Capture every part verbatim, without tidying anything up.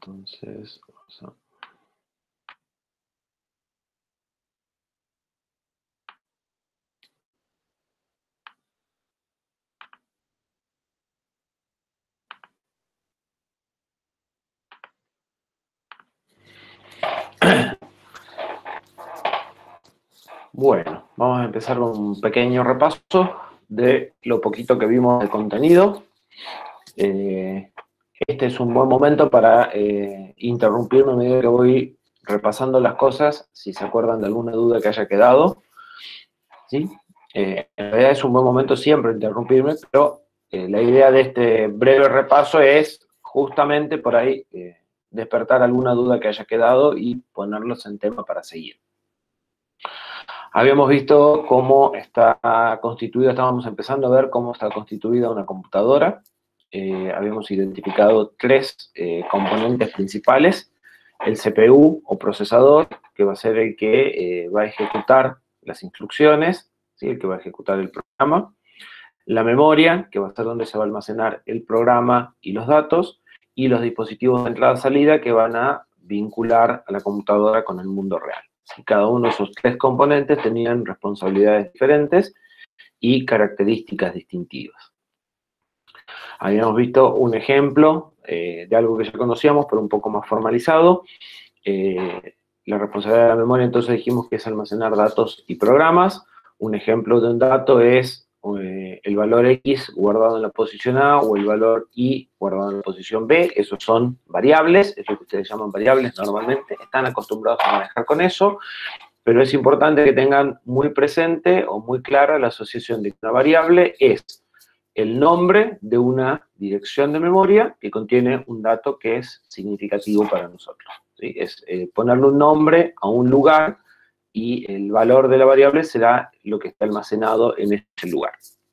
Entonces, vamos a... Bueno, vamos a empezar con un pequeño repaso de lo poquito que vimos de contenido. Eh, este es un buen momento para eh, interrumpirme a medida que voy repasando las cosas, si se acuerdan de alguna duda que haya quedado. ¿Sí? Eh, en realidad es un buen momento siempre interrumpirme, pero eh, la idea de este breve repaso es justamente por ahí eh, despertar alguna duda que haya quedado y ponerlos en tema para seguir. Habíamos visto cómo está constituida, estábamos empezando a ver cómo está constituida una computadora. Eh, habíamos identificado tres eh, componentes principales. El C P U o procesador, que va a ser el que eh, va a ejecutar las instrucciones, ¿sí? El que va a ejecutar el programa. La memoria, que va a ser donde se va a almacenar el programa y los datos. Y los dispositivos de entrada-salida que van a vincular a la computadora con el mundo real. Cada uno de esos tres componentes tenían responsabilidades diferentes y características distintivas. Habíamos visto un ejemplo eh, de algo que ya conocíamos, pero un poco más formalizado. Eh, la responsabilidad de la memoria, entonces dijimos que es almacenar datos y programas. Un ejemplo de un dato es eh, el valor X guardado en la posición A o el valor Y guardado en la posición B. Esos son variables, es lo que ustedes llaman variables normalmente. Están acostumbrados a manejar con eso, pero es importante que tengan muy presente o muy clara la asociación de que una variable es el nombre de una dirección de memoria que contiene un dato que es significativo para nosotros. ¿Sí? Es eh, ponerle un nombre a un lugar y el valor de la variable será lo que está almacenado en ese lugar.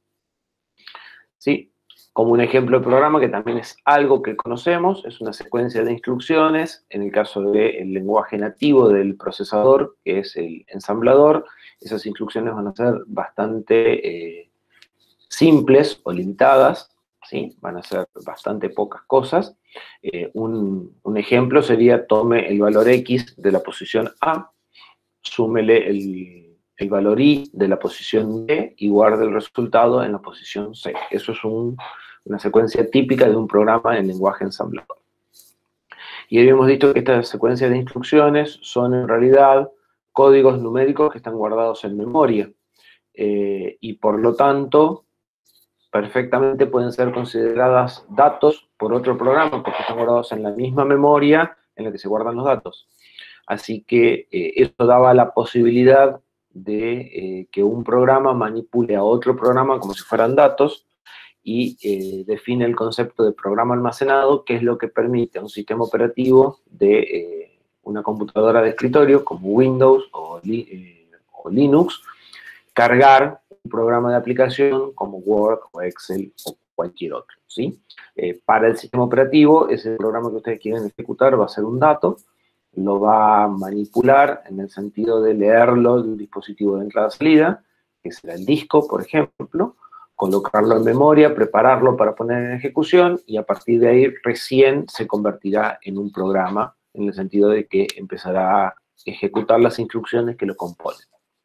¿Sí? Como un ejemplo de programa que también es algo que conocemos, es una secuencia de instrucciones, en el caso del lenguaje nativo del procesador, que es el ensamblador, esas instrucciones van a ser bastante eh, simples o limitadas, ¿sí? Van a ser bastante pocas cosas. Eh, un, un ejemplo sería tome el valor X de la posición A, súmele el, el valor Y de la posición B y guarde el resultado en la posición C. Eso es un, una secuencia típica de un programa en lenguaje ensamblador. Y habíamos dicho que estas secuencias de instrucciones son en realidad códigos numéricos que están guardados en memoria. Eh, y por lo tanto, perfectamente pueden ser consideradas datos por otro programa porque están guardados en la misma memoria en la que se guardan los datos. Así que eh, eso daba la posibilidad de eh, que un programa manipule a otro programa como si fueran datos y eh, define el concepto de programa almacenado, que es lo que permite a un sistema operativo de eh, una computadora de escritorio como Windows o, eh, o Linux cargar un programa de aplicación como Word o Excel o cualquier otro, ¿sí? Eh, para el sistema operativo, ese programa que ustedes quieren ejecutar va a ser un dato, lo va a manipular en el sentido de leerlo de un dispositivo de entrada-salida, que será el disco, por ejemplo, colocarlo en memoria, prepararlo para poner en ejecución y a partir de ahí recién se convertirá en un programa en el sentido de que empezará a ejecutar las instrucciones que lo componen.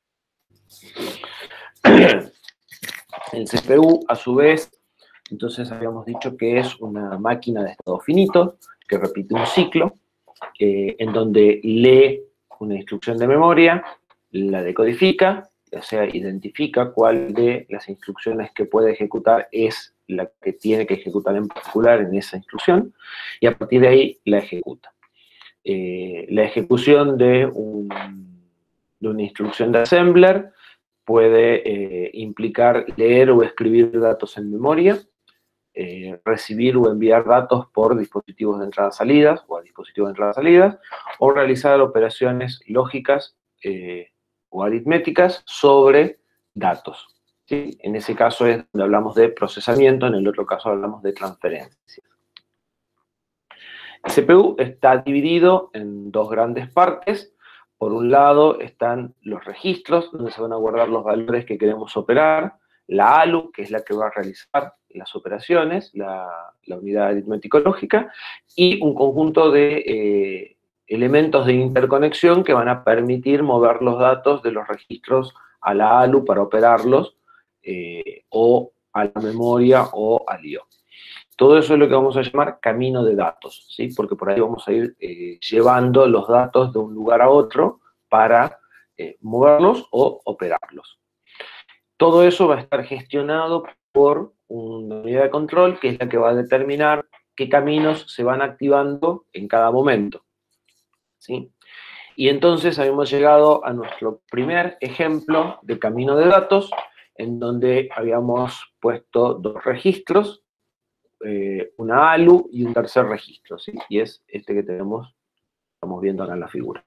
El C P U, a su vez, entonces habíamos dicho que es una máquina de estado finito que repite un ciclo eh, en donde lee una instrucción de memoria, la decodifica, o sea, identifica cuál de las instrucciones que puede ejecutar es la que tiene que ejecutar en particular en esa instrucción, y a partir de ahí la ejecuta. Eh, la ejecución de, un, de una instrucción de assembler puede eh, implicar leer o escribir datos en memoria, eh, recibir o enviar datos por dispositivos de entrada-salidas o a dispositivos de entrada-salidas, o realizar operaciones lógicas eh, o aritméticas sobre datos. ¿Sí? En ese caso es donde hablamos de procesamiento, en el otro caso hablamos de transferencia. El C P U está dividido en dos grandes partes. Por un lado están los registros, donde se van a guardar los valores que queremos operar, la A L U, que es la que va a realizar las operaciones, la, la unidad aritmético-lógica, y un conjunto de eh, elementos de interconexión que van a permitir mover los datos de los registros a la A L U para operarlos, eh, o a la memoria o al I O. Todo eso es lo que vamos a llamar camino de datos, ¿sí? Porque por ahí vamos a ir eh, llevando los datos de un lugar a otro para eh, moverlos o operarlos. Todo eso va a estar gestionado por una unidad de control que es la que va a determinar qué caminos se van activando en cada momento, ¿sí? Y entonces habíamos llegado a nuestro primer ejemplo de camino de datos, en donde habíamos puesto dos registros, eh, una A L U y un tercer registro, ¿sí? Y es este que tenemos, estamos viendo acá en la figura.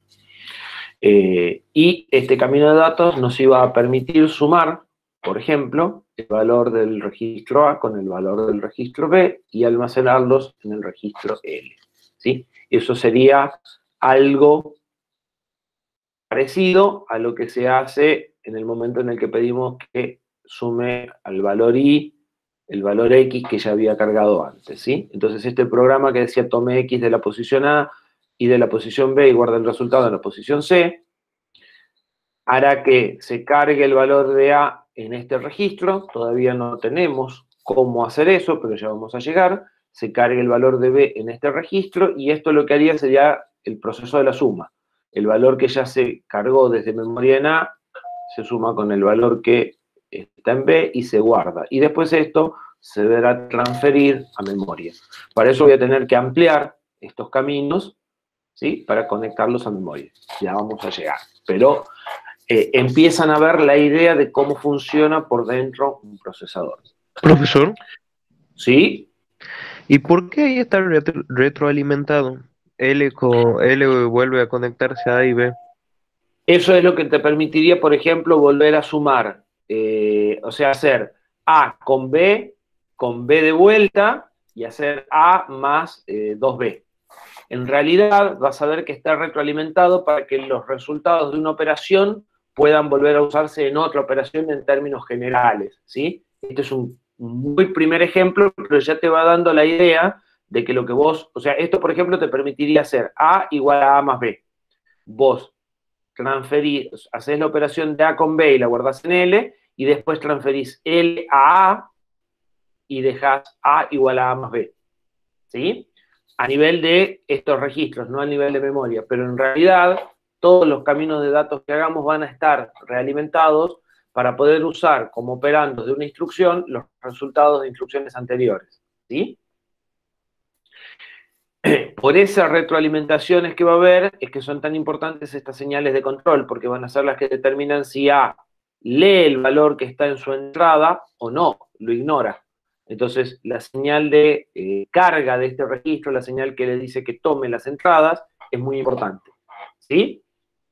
Eh, y este camino de datos nos iba a permitir sumar, por ejemplo, el valor del registro A con el valor del registro B y almacenarlos en el registro L, ¿sí? Eso sería algo parecido a lo que se hace en el momento en el que pedimos que sume al valor Y el valor X que ya había cargado antes, ¿sí? Entonces este programa que decía tome X de la posición A y de la posición B y guarde el resultado en la posición C, hará que se cargue el valor de A en este registro, todavía no tenemos cómo hacer eso, pero ya vamos a llegar, se cargue el valor de B en este registro, y esto lo que haría sería el proceso de la suma. El valor que ya se cargó desde memoria en A se suma con el valor que está en B y se guarda. Y después esto se deberá transferir a memoria. Para eso voy a tener que ampliar estos caminos, ¿sí? Para conectarlos a memoria. Ya vamos a llegar. Pero eh, empiezan a ver la idea de cómo funciona por dentro un procesador. Profesor, ¿Sí? ¿y por qué ahí está retro- retroalimentado? L, co- L vuelve a conectarse a A y B. Eso es lo que te permitiría, por ejemplo, volver a sumar, eh, o sea, hacer A con B, con B de vuelta, y hacer A más eh, dos B. En realidad, vas a ver que está retroalimentado para que los resultados de una operación puedan volver a usarse en otra operación en términos generales, ¿sí? Este es un muy primer ejemplo, pero ya te va dando la idea de que lo que vos, o sea, esto, por ejemplo, te permitiría hacer A igual a A más B. Vos transferís, haces la operación de A con B y la guardás en L, y después transferís L a A y dejás A igual a A más B, ¿sí? A nivel de estos registros, no a nivel de memoria, pero en realidad todos los caminos de datos que hagamos van a estar realimentados para poder usar como operandos de una instrucción los resultados de instrucciones anteriores, ¿sí? Por esas retroalimentaciones que va a haber, es que son tan importantes estas señales de control, porque van a ser las que determinan si A lee el valor que está en su entrada o no, lo ignora. Entonces, la señal de eh, carga de este registro, la señal que le dice que tome las entradas, es muy importante, ¿sí?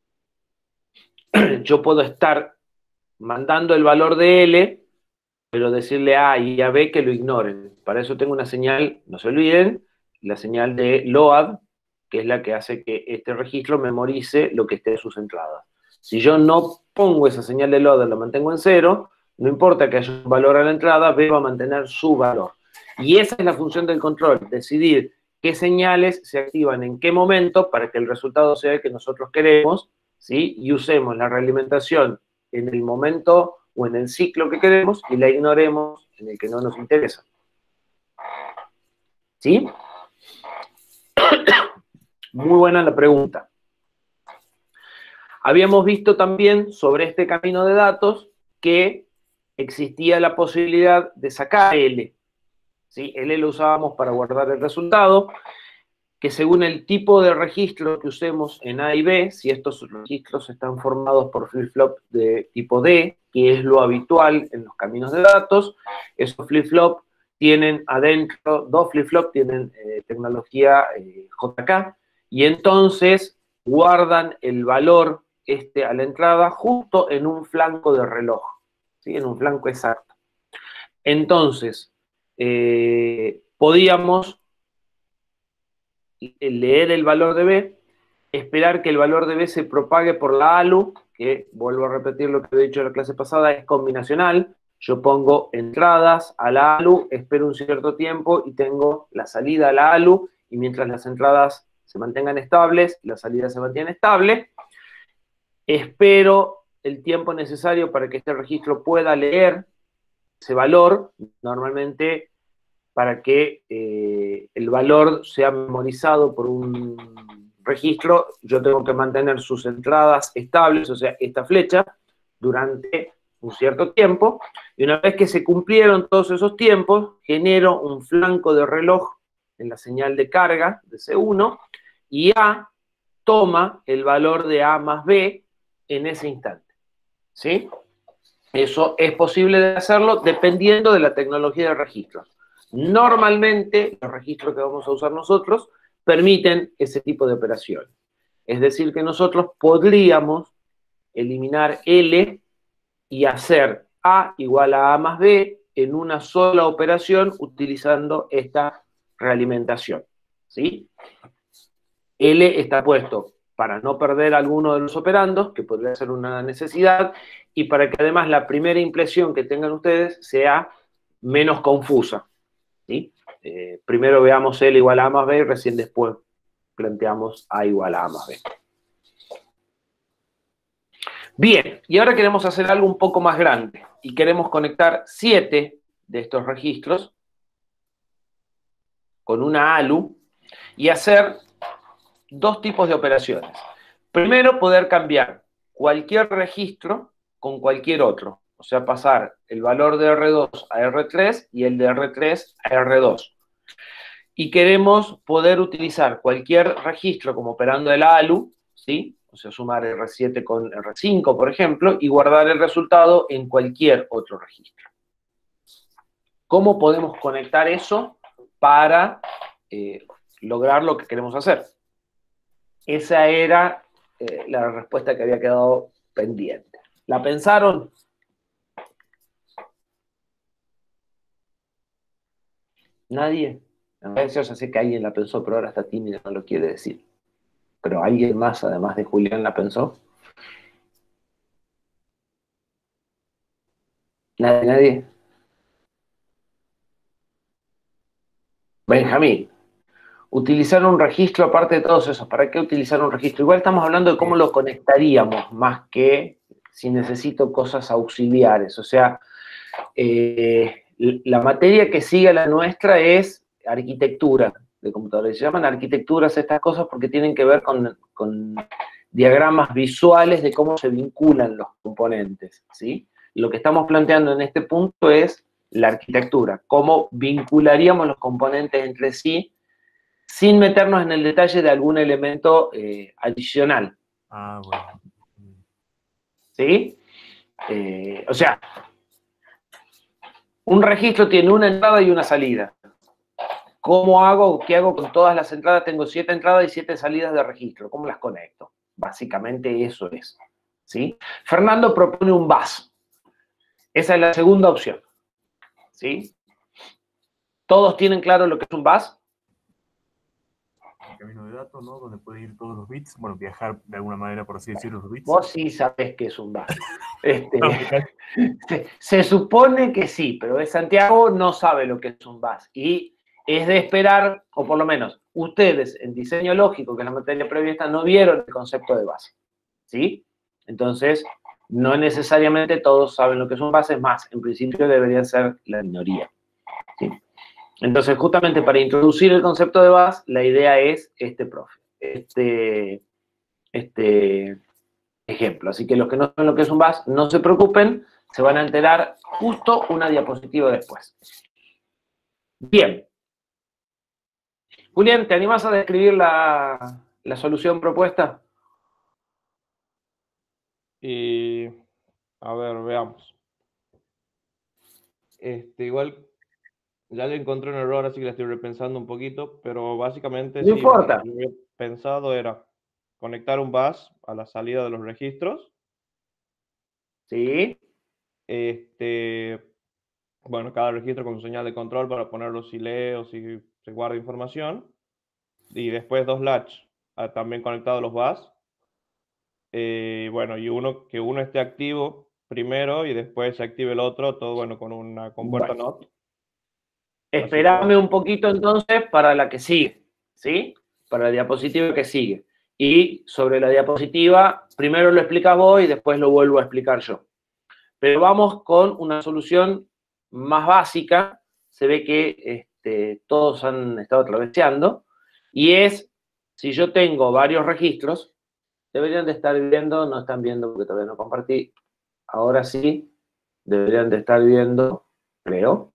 Yo puedo estar mandando el valor de L, pero decirle a A y a B que lo ignoren. Para eso tengo una señal, no se olviden, la señal de load, que es la que hace que este registro memorice lo que esté en sus entradas. Si yo no pongo esa señal de load, la mantengo en cero, no importa que haya un valor a la entrada, B va a mantener su valor. Y esa es la función del control, decidir qué señales se activan en qué momento para que el resultado sea el que nosotros queremos, ¿sí? Y usemos la realimentación en el momento o en el ciclo que queremos y la ignoremos en el que no nos interesa. ¿Sí? Muy buena la pregunta. Habíamos visto también sobre este camino de datos que existía la posibilidad de sacar L. ¿Sí? L lo usábamos para guardar el resultado, que según el tipo de registro que usemos en A y B, si estos registros están formados por flip-flop de tipo D, que es lo habitual en los caminos de datos, esos flip-flop tienen adentro, dos flip-flop tienen eh, tecnología eh, J K, y entonces guardan el valor este a la entrada justo en un flanco de reloj, ¿sí? En un flanco exacto. Entonces, eh, podíamos leer el valor de B, esperar que el valor de B se propague por la A L U, que vuelvo a repetir lo que he dicho en la clase pasada, es combinacional, Yo pongo entradas a la ALU, espero un cierto tiempo y tengo la salida a la ALU, y mientras las entradas se mantengan estables y la salida se mantiene estable, espero el tiempo necesario para que este registro pueda leer ese valor, normalmente para que eh, el valor sea memorizado por un registro, yo tengo que mantener sus entradas estables, o sea, esta flecha, durante un cierto tiempo, y una vez que se cumplieron todos esos tiempos, genero un flanco de reloj en la señal de carga de C uno, y A toma el valor de A más B en ese instante. ¿Sí? Eso es posible de hacerlo dependiendo de la tecnología de registros. Normalmente, los registros que vamos a usar nosotros permiten ese tipo de operaciones. Es decir, que nosotros podríamos eliminar L y hacer A igual a A más B en una sola operación utilizando esta realimentación. ¿Sí? L está puesto para no perder alguno de los operandos, que podría ser una necesidad, y para que además la primera impresión que tengan ustedes sea menos confusa. ¿Sí? Eh, primero veamos L igual a A más B y recién después planteamos A igual a A más B. Bien, y ahora queremos hacer algo un poco más grande y queremos conectar siete de estos registros con una ALU y hacer dos tipos de operaciones. Primero, poder cambiar cualquier registro con cualquier otro. O sea, pasar el valor de R dos a R tres y el de R tres a R dos. Y queremos poder utilizar cualquier registro como operando el ALU, ¿sí? O sea, sumar R siete con R cinco, por ejemplo, y guardar el resultado en cualquier otro registro. ¿Cómo podemos conectar eso para eh, lograr lo que queremos hacer? Esa era eh, la respuesta que había quedado pendiente. ¿La pensaron? ¿Nadie? A veces yo sé que alguien la pensó, pero ahora está tímida, no lo quiere decir. ¿Pero alguien más, además de Julián, la pensó? ¿Nadie? ¿Nadie? Benjamín. Utilizar un registro aparte de todos esos. ¿Para qué utilizar un registro? Igual estamos hablando de cómo lo conectaríamos, más que si necesito cosas auxiliares. O sea, eh, la materia que sigue a la nuestra es arquitectura de computadores. Se llaman arquitecturas estas cosas porque tienen que ver con, con diagramas visuales de cómo se vinculan los componentes, ¿sí? Lo que estamos planteando en este punto es la arquitectura, cómo vincularíamos los componentes entre sí sin meternos en el detalle de algún elemento eh, adicional. Ah, bueno. ¿Sí? Eh, o sea, un registro tiene una entrada y una salida. ¿Cómo hago? ¿Qué hago con todas las entradas? Tengo siete entradas y siete salidas de registro. ¿Cómo las conecto? Básicamente eso es. ¿Sí? Fernando propone un bus. Esa es la segunda opción. ¿Sí? ¿Todos tienen claro lo que es un bus? El camino de datos, ¿no? Donde pueden ir todos los bits. Bueno, viajar de alguna manera, por así decirlo, los bits. Vos sí sabés que es un bus. Este, se, se supone que sí, pero Santiago no sabe lo que es un bus. Y es de esperar, o por lo menos ustedes en diseño lógico, que es la materia prevista, no vieron el concepto de base. ¿Sí? Entonces, no necesariamente todos saben lo que es un bus, es más, en principio debería ser la minoría. ¿Sí? Entonces, justamente para introducir el concepto de bus, la idea es este profe, este, este ejemplo. Así que los que no saben lo que es un bus, no se preocupen, se van a enterar justo una diapositiva después. Bien. Julián, ¿te animás a describir la, la solución propuesta? Y, a ver, veamos. Este, igual, ya le encontré un error, así que la estoy repensando un poquito, pero básicamente No sí, importa. lo que había pensado era conectar un bus a la salida de los registros. Sí. Este, bueno, cada registro con su señal de control para ponerlo si lee o si se guarda información. Y después dos latch también conectados a los bus. Eh, bueno, y uno que uno esté activo primero y después se active el otro, todo bueno con una compuerta Bueno. NOT. Esperame un poquito entonces para la que sigue, ¿sí? Para la diapositiva que sigue. Y sobre la diapositiva, primero lo explicas vos y después lo vuelvo a explicar yo. Pero vamos con una solución más básica. Se ve que este, todos han estado traveseando. Y es, si yo tengo varios registros, deberían de estar viendo, no están viendo porque todavía no compartí. Ahora sí, deberían de estar viendo, creo,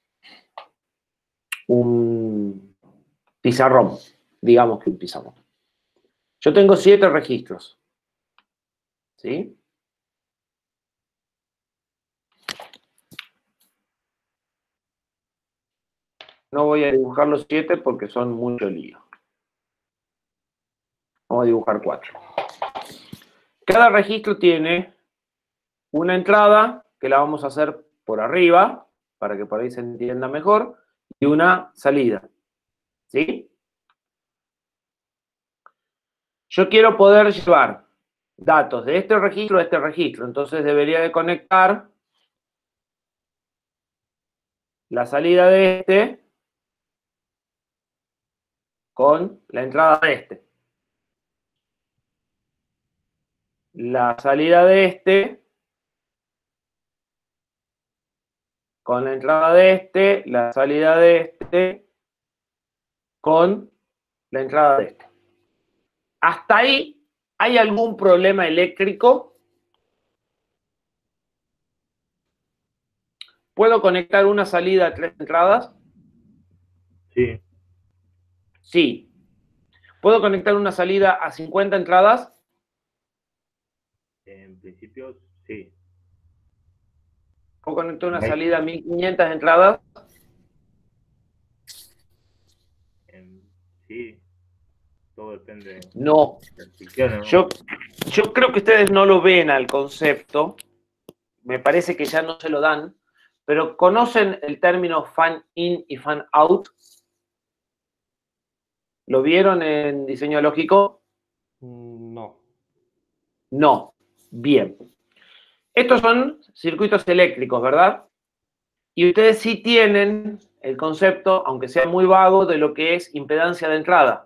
un pizarrón, digamos que un pizarrón. Yo tengo siete registros, ¿sí? No voy a dibujar los siete porque son mucho lío. Vamos a dibujar cuatro. Cada registro tiene una entrada, que la vamos a hacer por arriba, para que por ahí se entienda mejor, y una salida, ¿sí? Yo quiero poder llevar datos de este registro a este registro, entonces debería de conectar la salida de este con la entrada de este. La salida de este con la entrada de este, la salida de este con la entrada de este. Hasta ahí, ¿hay algún problema eléctrico? ¿Puedo conectar una salida a tres entradas? Sí. Sí. ¿Puedo conectar una salida a cincuenta entradas? En principio, sí. ¿Puedo conectar una Ahí. salida a mil quinientas entradas? En- sí. Todo depende de No. las restricciones, ¿no? Yo, yo creo que ustedes no lo ven al concepto. Me parece que ya no se lo dan. Pero ¿conocen el término fan in y fan out? ¿Lo vieron en diseño lógico? No. No. Bien. Estos son circuitos eléctricos, ¿verdad? Y ustedes sí tienen el concepto, aunque sea muy vago, de lo que es impedancia de entrada.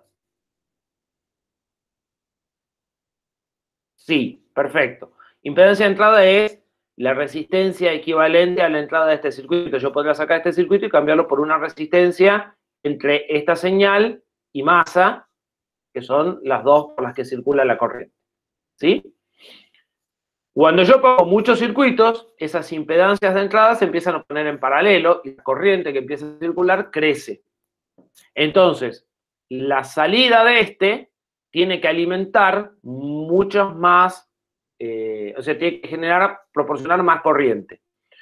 Sí, perfecto. Impedancia de entrada es la resistencia equivalente a la entrada de este circuito. Yo podría sacar este circuito y cambiarlo por una resistencia entre esta señal y masa, que son las dos por las que circula la corriente. ¿Sí? Cuando yo pongo muchos circuitos, esas impedancias de entrada se empiezan a poner en paralelo y la corriente que empieza a circular crece. Entonces, la salida de este tiene que alimentar muchos más, eh, o sea, tiene que generar, proporcionar más corriente.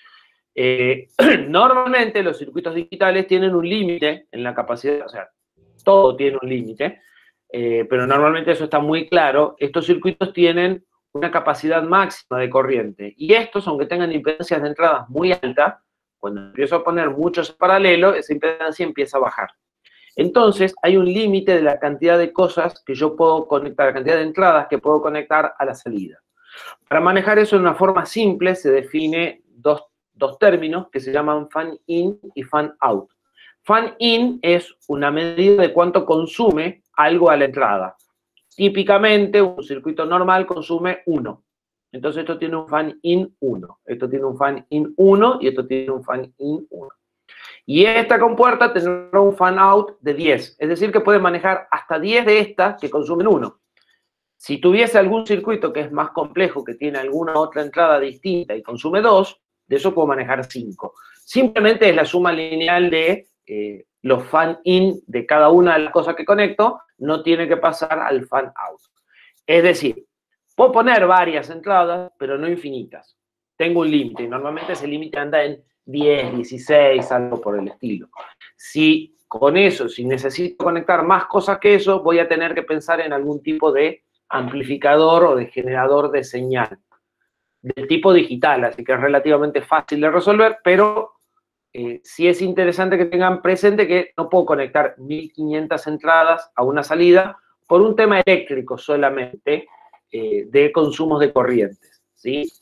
Eh, normalmente los circuitos digitales tienen un límite en la capacidad, o sea, todo tiene un límite, eh, pero normalmente eso está muy claro. Estos circuitos tienen una capacidad máxima de corriente. Y estos, aunque tengan impedancias de entrada muy altas, cuando empiezo a poner muchos paralelos, esa impedancia empieza a bajar. Entonces, hay un límite de la cantidad de cosas que yo puedo conectar, la cantidad de entradas que puedo conectar a la salida. Para manejar eso de una forma simple, se define dos, dos términos que se llaman fan in y fan out. Fan in es una medida de cuánto consume algo a la entrada. Típicamente, un circuito normal consume uno. Entonces, esto tiene un fan in uno. Esto tiene un fan in uno y esto tiene un fan in uno. Y esta compuerta tendrá un fan out de diez. Es decir, que puede manejar hasta diez de estas que consumen uno. Si tuviese algún circuito que es más complejo, que tiene alguna otra entrada distinta y consume dos, de eso puedo manejar cinco. Simplemente es la suma lineal de eh, los fan in de cada una de las cosas que conecto, no tiene que pasar al fan out. Es decir, puedo poner varias entradas, pero no infinitas. Tengo un límite y normalmente ese límite anda en diez, dieciséis, algo por el estilo. Si con eso, si necesito conectar más cosas que eso, voy a tener que pensar en algún tipo de amplificador o de generador de señal del tipo digital, así que es relativamente fácil de resolver, pero eh, sí es interesante que tengan presente que no puedo conectar mil quinientas entradas a una salida por un tema eléctrico solamente, eh, de consumos de corrientes, ¿sí?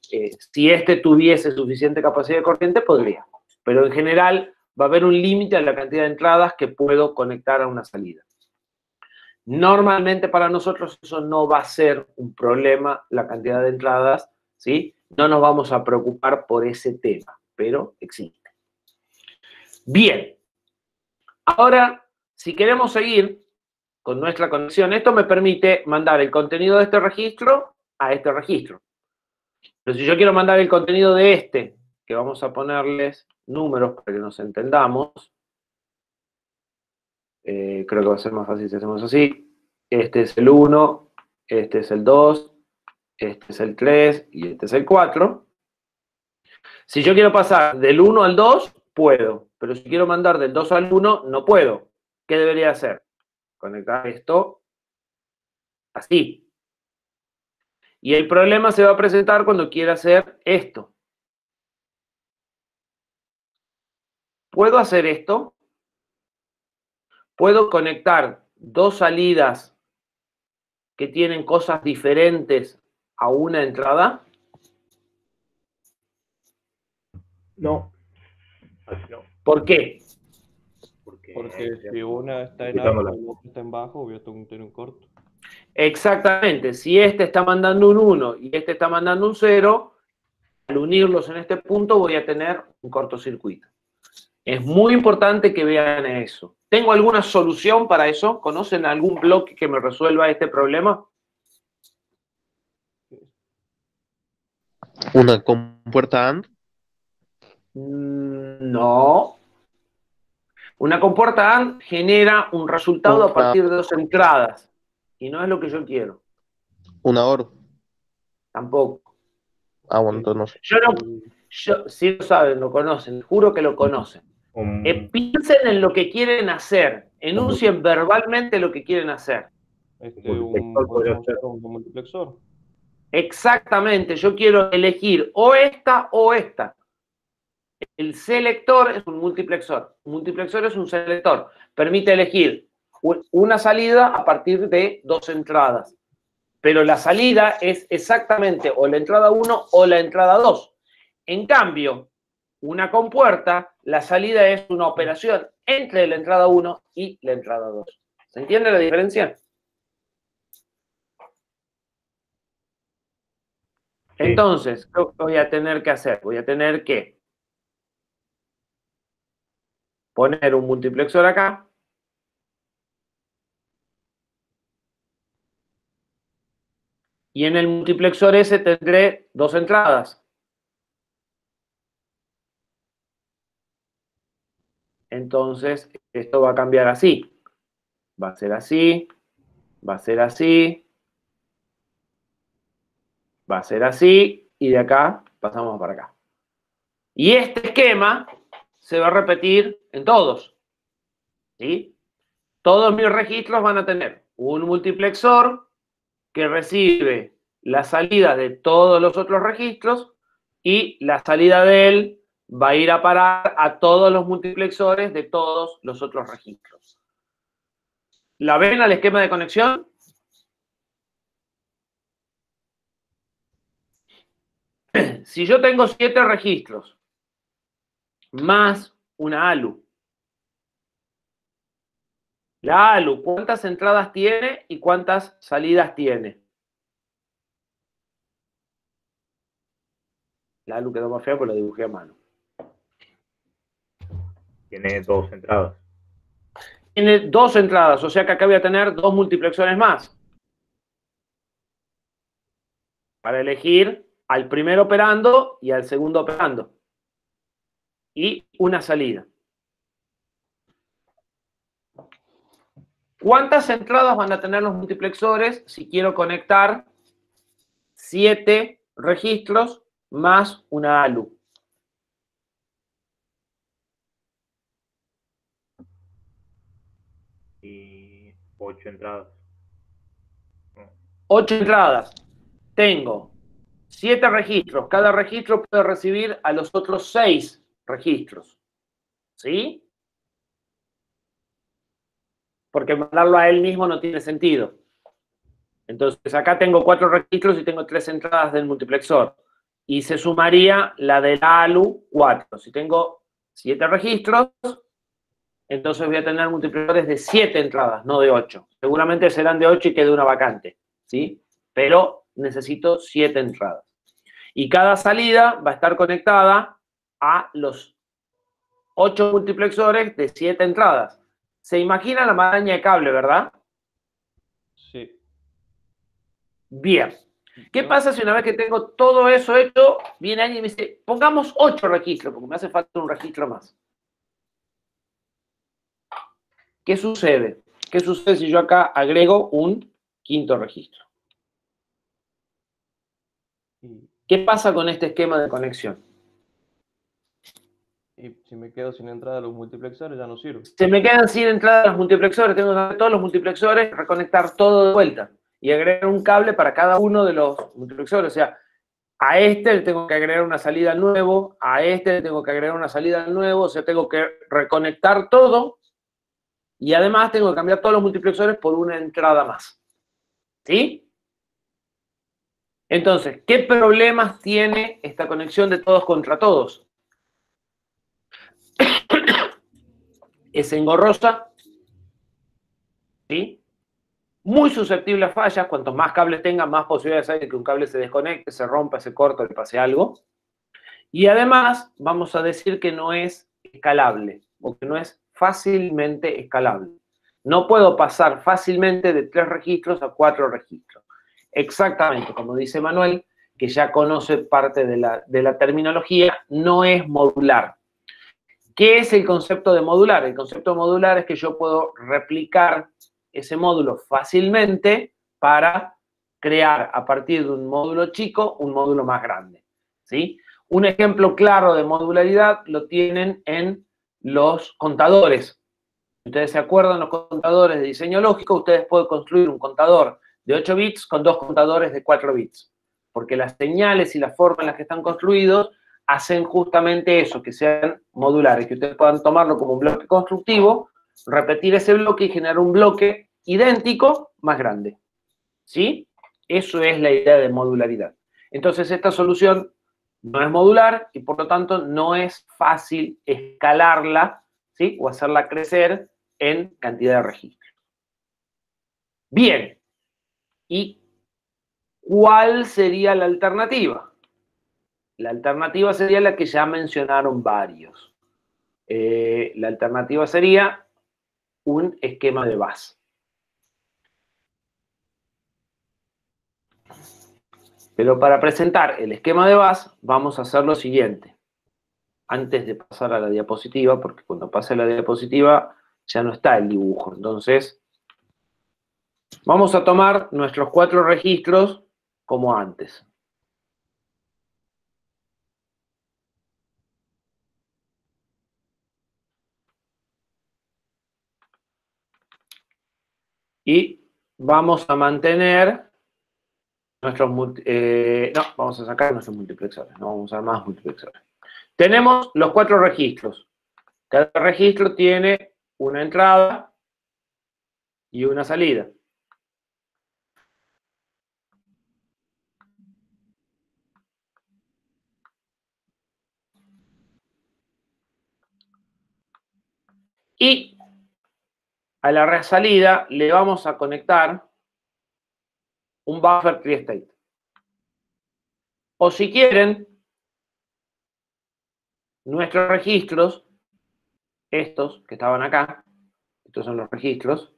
eh, si este tuviese suficiente capacidad de corriente, podría. Pero en general va a haber un límite a la cantidad de entradas que puedo conectar a una salida. Normalmente para nosotros eso no va a ser un problema, la cantidad de entradas, ¿sí? No nos vamos a preocupar por ese tema, pero existe. Bien. Ahora, si queremos seguir con nuestra conexión, esto me permite mandar el contenido de este registro a este registro. Pero si yo quiero mandar el contenido de este, que vamos a ponerles números para que nos entendamos, eh, creo que va a ser más fácil si hacemos así. Este es el uno, este es el dos, este es el tres y este es el cuatro. Si yo quiero pasar del uno al dos, puedo. Pero si quiero mandar del dos al uno, no puedo. ¿Qué debería hacer? Conectar esto así. Y el problema se va a presentar cuando quiera hacer esto. ¿Puedo hacer esto? ¿Puedo conectar dos salidas que tienen cosas diferentes a una entrada? No. Así no. ¿Por qué? Porque, Porque si una está en Quitándola. alto y otra está en bajo, voy a tener un corto. Exactamente. Si este está mandando un uno y este está mandando un cero, al unirlos en este punto voy a tener un cortocircuito. Es muy importante que vean eso. ¿Tengo alguna solución para eso? ¿Conocen algún bloque que me resuelva este problema? ¿Una compuerta AND? Mm, No. Una compuerta AND genera un resultado a partir de dos entradas. Y no es lo que yo quiero. ¿Una OR? Tampoco. Ah, bueno, entonces no sé. Yo no, yo, si lo saben, lo conocen, juro que lo conocen. Un, Eh, piensen en lo que quieren hacer. Enuncien verbalmente lo que quieren hacer. Este, un, multiplexor podría podemos ser. hacer un multiplexor. Exactamente, yo quiero elegir o esta o esta. El selector es un multiplexor. Un multiplexor es un selector. Permite elegir u- una salida a partir de dos entradas. Pero la salida es exactamente o la entrada uno o la entrada dos. En cambio, una compuerta, la salida es una operación entre la entrada uno y la entrada dos. ¿Se entiende la diferencia? Entonces, ¿qué voy a tener que hacer? Voy a tener que poner un multiplexor acá. Y en el multiplexor ese tendré dos entradas. Entonces, esto va a cambiar así. Va a ser así, va a ser así, va a ser así, y de acá pasamos para acá. Y este esquema se va a repetir en todos. ¿Sí? Todos mis registros van a tener un multiplexor que recibe la salida de todos los otros registros y la salida de él va a ir a parar a todos los multiplexores de todos los otros registros. ¿La ven al esquema de conexión? Si yo tengo siete registros más una ALU, la ALU, ¿cuántas entradas tiene y cuántas salidas tiene? La ALU quedó más fea porque la dibujé a mano. Tiene dos entradas. Tiene dos entradas, o sea que acá voy a tener dos multiplexores más. Para elegir al primer operando y al segundo operando. Y una salida. ¿Cuántas entradas van a tener los multiplexores si quiero conectar siete registros más una ALU? Y ocho entradas. ocho entradas. Tengo siete registros. Cada registro puede recibir a los otros seis registros. ¿Sí? Porque mandarlo a él mismo no tiene sentido. Entonces, acá tengo cuatro registros y tengo tres entradas del multiplexor. y se sumaría la de la A L U cuatro. Si tengo siete registros, entonces voy a tener multiplicadores de siete entradas, no de ocho. Seguramente serán de ocho y quede una vacante, ¿sí? Pero necesito siete entradas. Y cada salida va a estar conectada a los ocho multiplexores de siete entradas. ¿Se imagina la maraña de cable, verdad? Sí. Bien. ¿Qué Yo- pasa si una vez que tengo todo eso hecho, viene alguien y me dice, pongamos ocho registros, porque me hace falta un registro más? ¿Qué sucede? ¿Qué sucede si yo acá agrego un quinto registro? Y, ¿Qué pasa con este esquema de conexión? y si me quedo sin entrada de los multiplexores, ya no sirve. Se me quedan sin entrada los multiplexores, tengo que hacer todos los multiplexores, reconectar todo de vuelta y agregar un cable para cada uno de los multiplexores. O sea, a este le tengo que agregar una salida al nuevo, a este le tengo que agregar una salida al nuevo, o sea, tengo que reconectar todo y además tengo que cambiar todos los multiplexores por una entrada más. ¿Sí? Entonces, ¿qué problemas tiene esta conexión de todos contra todos? Es engorrosa, ¿sí? Muy susceptible a fallas. Cuanto más cables tenga, más posibilidades hay de que un cable se desconecte, se rompa, se corte, le pase algo. Y además, vamos a decir que no es escalable, o que no es fácilmente escalable. No puedo pasar fácilmente de tres registros a cuatro registros. Exactamente, como dice Manuel, que ya conoce parte de la, de la terminología, no es modular. ¿Qué es el concepto de modular? El concepto de modular es que yo puedo replicar ese módulo fácilmente para crear a partir de un módulo chico un módulo más grande, ¿sí? Un ejemplo claro de modularidad lo tienen en los contadores. Si ustedes se acuerdan, los contadores de diseño lógico, ustedes pueden construir un contador de ocho bits con dos contadores de cuatro bits, porque las señales y la forma en las que están construidos hacen justamente eso, que sean modulares, que ustedes puedan tomarlo como un bloque constructivo, repetir ese bloque y generar un bloque idéntico más grande. ¿Sí? Eso es la idea de modularidad. Entonces, esta solución no es modular y, por lo tanto, no es fácil escalarla, ¿sí? O hacerla crecer en cantidad de registros. Bien. ¿Y cuál sería la alternativa? La alternativa sería la que ya mencionaron varios. Eh, la alternativa sería un esquema de bus. Pero para presentar el esquema de bus vamos a hacer lo siguiente. Antes de pasar a la diapositiva, porque cuando pase la diapositiva ya no está el dibujo. Entonces, vamos a tomar nuestros cuatro registros como antes. Y vamos a mantener nuestros... Eh, no, vamos a sacar nuestros multiplexores. No vamos a usar más multiplexores. Tenemos los cuatro registros. Cada registro tiene una entrada y una salida. Y a la salida le vamos a conectar un buffer tri-state. O si quieren, nuestros registros, estos que estaban acá, estos son los registros,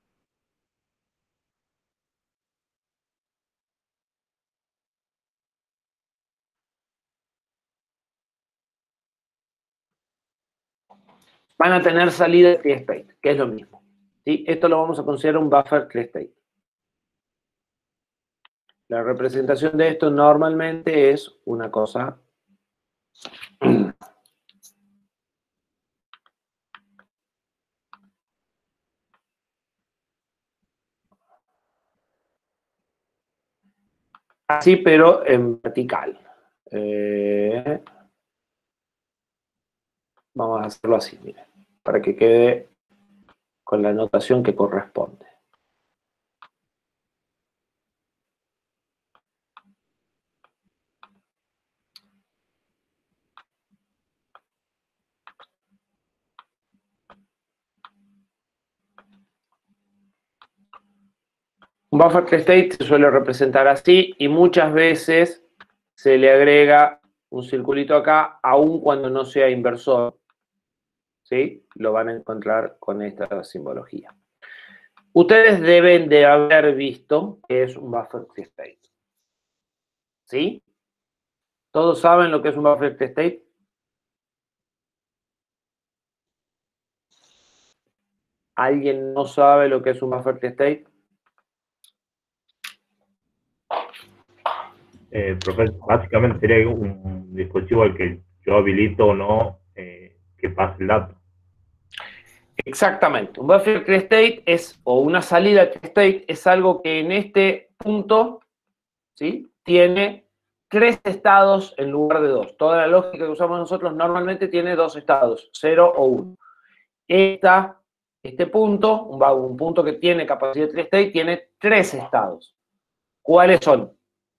van a tener salida tri-state, que es lo mismo. ¿Sí? Esto lo vamos a considerar un buffer tri-state. La representación de esto normalmente es una cosa así, pero en vertical. Eh, vamos a hacerlo así, miren, para que quede con la notación que corresponde. Un buffer state se suele representar así y muchas veces se le agrega un circulito acá, aun cuando no sea inversor. ¿Sí? Lo van a encontrar con esta simbología. Ustedes deben de haber visto qué es un buffer state. ¿Sí? ¿Todos saben lo que es un buffer state? ¿Alguien no sabe lo que es un buffer state? Eh, profe, básicamente sería un dispositivo al que yo habilito o no eh, que pase el dato. Exactamente. Un buffer state es, o una salida state, es algo que en este punto, ¿sí?, tiene tres estados en lugar de dos. Toda la lógica que usamos nosotros normalmente tiene dos estados, cero o uno. Esta, este punto, un, un punto que tiene capacidad state, tiene tres estados. ¿Cuáles son?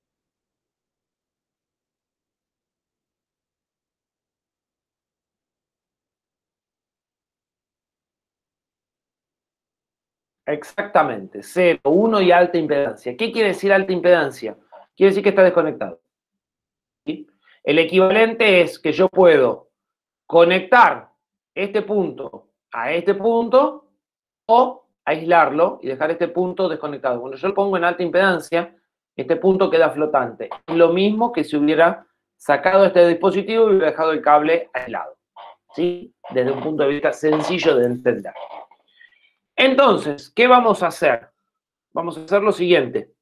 Exactamente, cero, uno y alta impedancia. ¿Qué quiere decir alta impedancia? Quiere decir que está desconectado. ¿Sí? El equivalente es que yo puedo conectar este punto a este punto o aislarlo y dejar este punto desconectado. Cuando yo lo pongo en alta impedancia, este punto queda flotante. Lo mismo que si hubiera sacado este dispositivo y hubiera dejado el cable aislado. ¿Sí? Desde un punto de vista sencillo de entender. Entonces, ¿qué vamos a hacer? Vamos a hacer lo siguiente.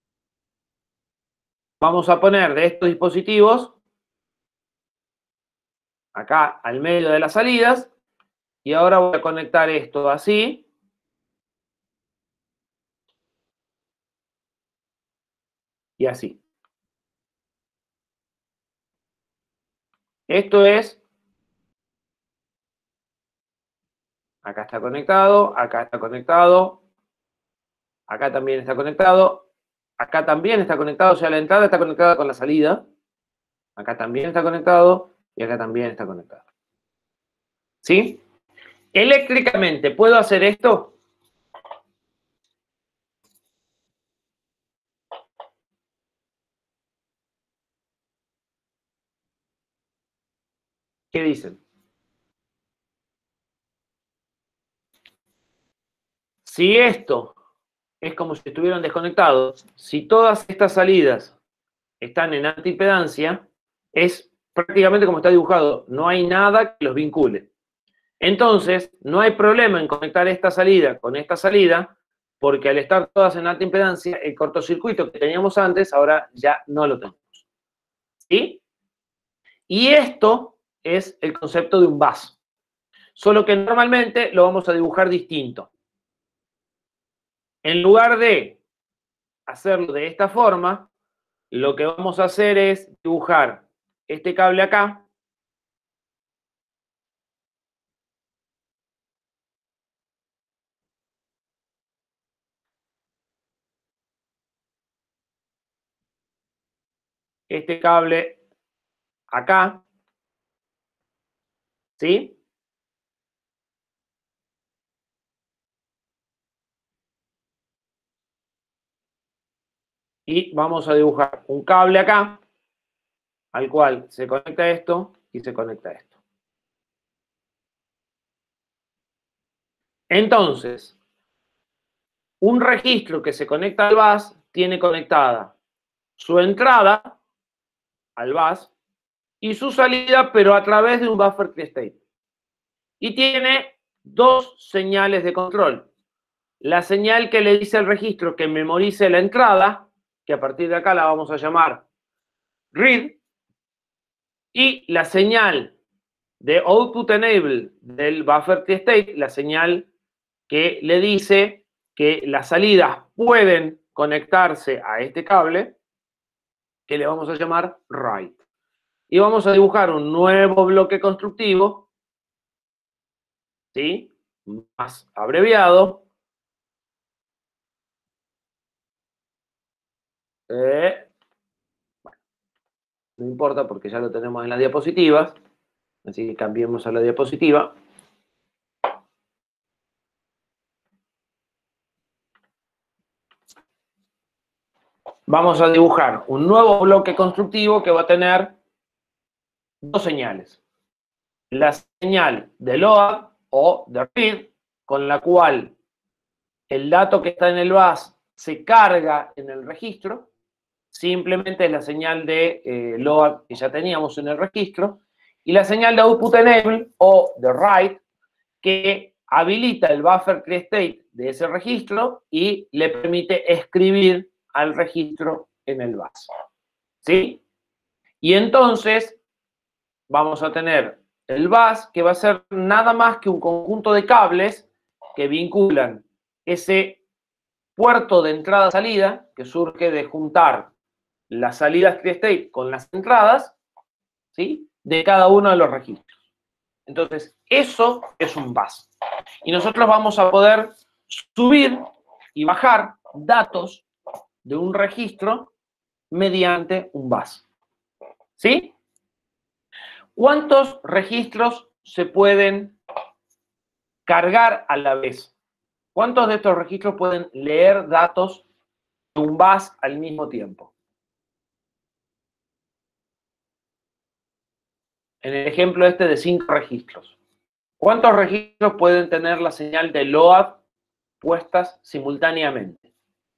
Vamos a poner de estos dispositivos acá al medio de las salidas y ahora voy a conectar esto así. Y así. Esto es, acá está conectado, acá está conectado, acá también está conectado, acá también está conectado, o sea, la entrada está conectada con la salida, acá también está conectado y acá también está conectado. ¿Sí? Eléctricamente, ¿puedo hacer esto? ¿Qué dicen? Si esto es como si estuvieran desconectados, si todas estas salidas están en alta impedancia, es prácticamente como está dibujado, no hay nada que los vincule. Entonces, no hay problema en conectar esta salida con esta salida, porque al estar todas en alta impedancia, el cortocircuito que teníamos antes, ahora ya no lo tenemos. ¿Sí? Y esto es el concepto de un bus. Solo que normalmente lo vamos a dibujar distinto. En lugar de hacerlo de esta forma, lo que vamos a hacer es dibujar este cable acá. Este cable acá. ¿Sí? Y vamos a dibujar un cable acá, al cual se conecta esto y se conecta esto. Entonces, un registro que se conecta al bus tiene conectada su entrada al bus y su salida, pero a través de un buffer state. Y tiene dos señales de control. La señal que le dice al registro que memorice la entrada, que a partir de acá la vamos a llamar read, y la señal de output enable del buffer state, la señal que le dice que las salidas pueden conectarse a este cable, que le vamos a llamar write. Y vamos a dibujar un nuevo bloque constructivo, ¿sí?, más abreviado. Eh, bueno, no importa porque ya lo tenemos en las diapositivas, así que cambiemos a la diapositiva. vamos a dibujar un nuevo bloque constructivo que va a tener dos señales. La señal de load o de read, con la cual el dato que está en el bus se carga en el registro. Simplemente es la señal de eh, load que ya teníamos en el registro. Y la señal de output enable o de write, que habilita el buffer create state de ese registro y le permite escribir al registro en el bus. ¿Sí? Y entonces vamos a tener el bus, que va a ser nada más que un conjunto de cables que vinculan ese puerto de entrada-salida, que surge de juntar las salidas create state con las entradas, ¿sí?, de cada uno de los registros. Entonces, eso es un bus. Y nosotros vamos a poder subir y bajar datos de un registro mediante un bus. ¿Sí? ¿Cuántos registros se pueden cargar a la vez? ¿Cuántos de estos registros pueden leer datos de un bus al mismo tiempo? En el ejemplo este de cinco registros. ¿Cuántos registros pueden tener la señal de load puestas simultáneamente?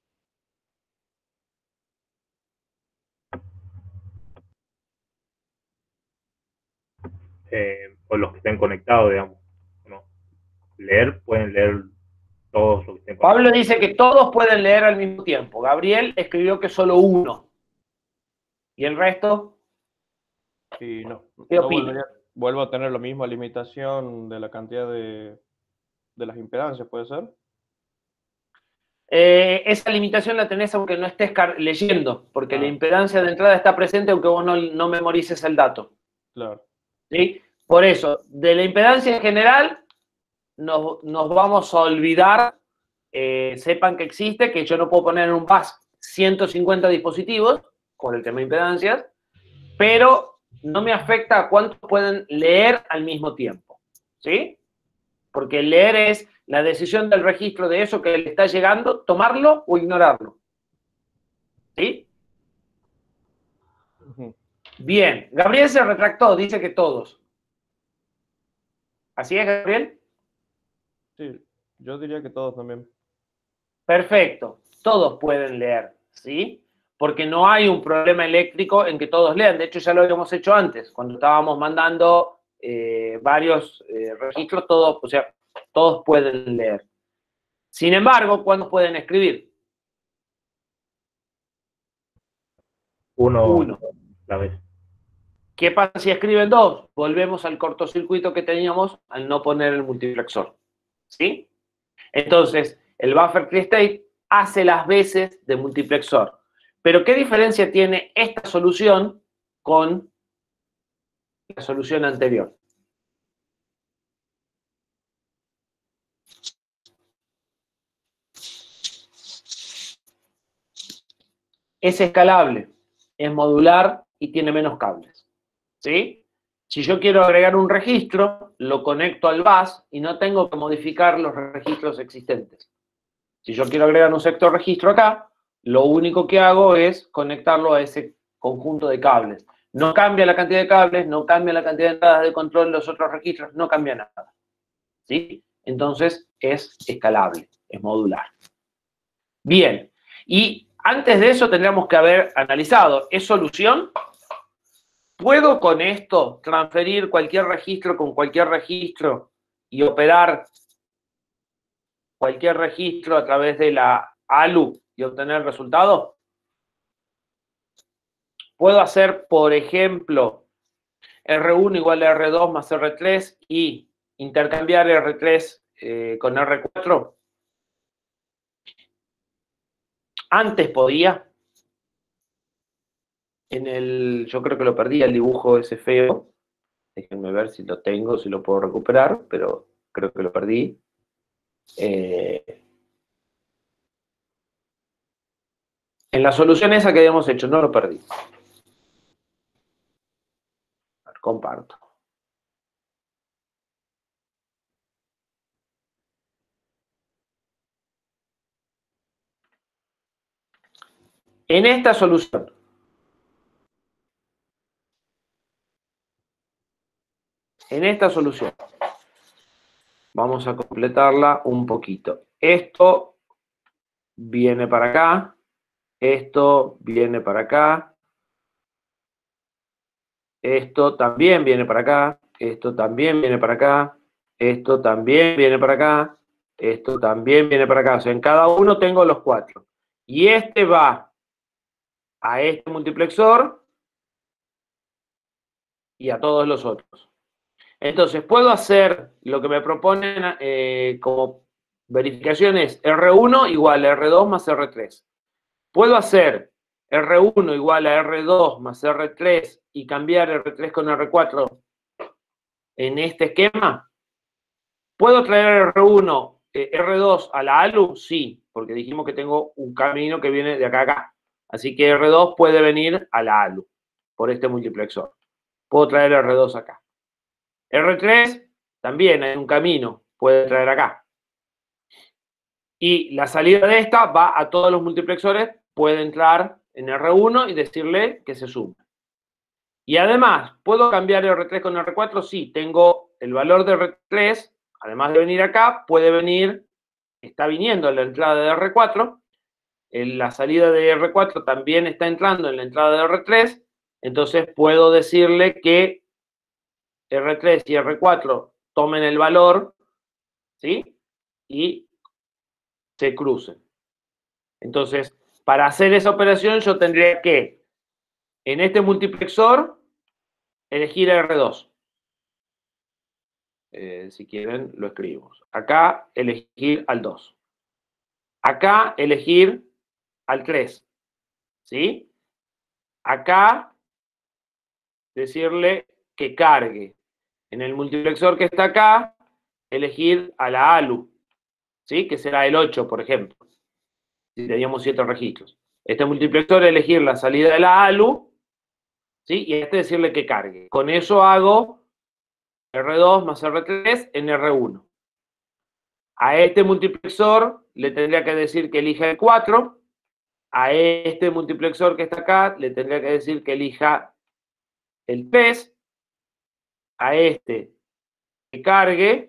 Eh, o los que estén conectados, digamos. ¿No? Leer, pueden leer todos los que estén conectados. Pablo dice que todos pueden leer al mismo tiempo. Gabriel escribió que solo uno. ¿Y el resto? Y no, ¿Qué no opina? volvería- vuelvo a tener la misma limitación de la cantidad de, de las impedancias, ¿puede ser? Eh, esa limitación la tenés aunque no estés leyendo, porque la Ah, impedancia de entrada está presente aunque vos no, no memorices el dato. claro. ¿Sí? Por eso, de la impedancia en general, nos, nos vamos a olvidar, eh, sepan que existe, que yo no puedo poner en un bus ciento cincuenta dispositivos, por el tema de impedancias, pero no me afecta a cuántos pueden leer al mismo tiempo. ¿Sí? Porque leer es la decisión del registro de eso que le está llegando, tomarlo o ignorarlo. ¿Sí? Ujú. Bien. Gabriel se retractó, dice que todos. ¿Así es, Gabriel? Sí, yo diría que todos también. Perfecto. Todos pueden leer, ¿sí? Porque no hay un problema eléctrico en que todos lean. De hecho, ya lo habíamos hecho antes, cuando estábamos mandando eh, varios eh, registros, todos, o sea, todos pueden leer. Sin embargo, ¿cuántos pueden escribir? Uno Uno. a la vez. ¿Qué pasa si escriben dos? Volvemos al cortocircuito que teníamos al no poner el multiplexor. ¿Sí? Entonces, el buffer create state hace las veces de multiplexor. Pero ¿qué diferencia tiene esta solución con la solución anterior? Es escalable, es modular y tiene menos cables. ¿Sí? Si yo quiero agregar un registro, lo conecto al bus y no tengo que modificar los registros existentes. Si yo quiero agregar un sexto registro acá, lo único que hago es conectarlo a ese conjunto de cables. No cambia la cantidad de cables, no cambia la cantidad de entradas de control de los otros registros, no cambia nada. ¿Sí? Entonces es escalable, es modular. Bien, y antes de eso tendríamos que haber analizado, ¿es solución? ¿Puedo con esto transferir cualquier registro con cualquier registro y operar cualquier registro a través de la A L U y obtener el resultado? Puedo hacer, por ejemplo, R uno igual a R dos más R tres y intercambiar R tres eh, con R cuatro. Antes podía. En el, yo creo que lo perdí, el dibujo ese feo. Déjenme ver si lo tengo, si lo puedo recuperar, pero creo que lo perdí. Eh, en la solución esa que habíamos hecho, no lo perdí. A ver, comparto. En esta solución, en esta solución, vamos a completarla un poquito. Esto viene para acá, esto viene para acá, esto también viene para acá, esto también viene para acá, esto también viene para acá, esto también viene para acá. O sea, en cada uno tengo los cuatro. Y este va a este multiplexor y a todos los otros. Entonces, puedo hacer lo que me proponen eh, como verificación es erre uno igual a erre dos más erre tres. Puedo hacer erre uno igual a erre dos más erre tres y cambiar erre tres con erre cuatro en este esquema. ¿Puedo traer erre uno, eh, erre dos a la ALU? Sí, porque dijimos que tengo un camino que viene de acá a acá. Así que erre dos puede venir a la ALU por este multiplexor. Puedo traer erre dos acá. erre tres también hay un camino, puede traer acá. Y la salida de esta va a todos los multiplexores, puede entrar en erre uno y decirle que se sume. Y además, ¿puedo cambiar erre tres con erre cuatro? Sí, tengo el valor de erre tres, además de venir acá, puede venir, está viniendo en la entrada de erre cuatro, en la salida de erre cuatro también está entrando en la entrada de erre tres, entonces puedo decirle que erre tres y erre cuatro tomen el valor, ¿sí? Y se crucen. Entonces, para hacer esa operación yo tendría que, en este multiplexor, elegir erre dos. Eh, si quieren, lo escribimos. Acá, elegir al dos. Acá, elegir al tres. ¿Sí? Acá, decirle que cargue. En el multiplexor que está acá, elegir a la ALU. ¿Sí? Que será el ocho, por ejemplo. Si teníamos siete registros. Este multiplexor, elegir la salida de la ALU. ¿Sí? Y a este decirle que cargue. Con eso hago erre dos más erre tres en erre uno. A este multiplexor le tendría que decir que elija el cuatro. A este multiplexor que está acá le tendría que decir que elija el tres. A este que cargue.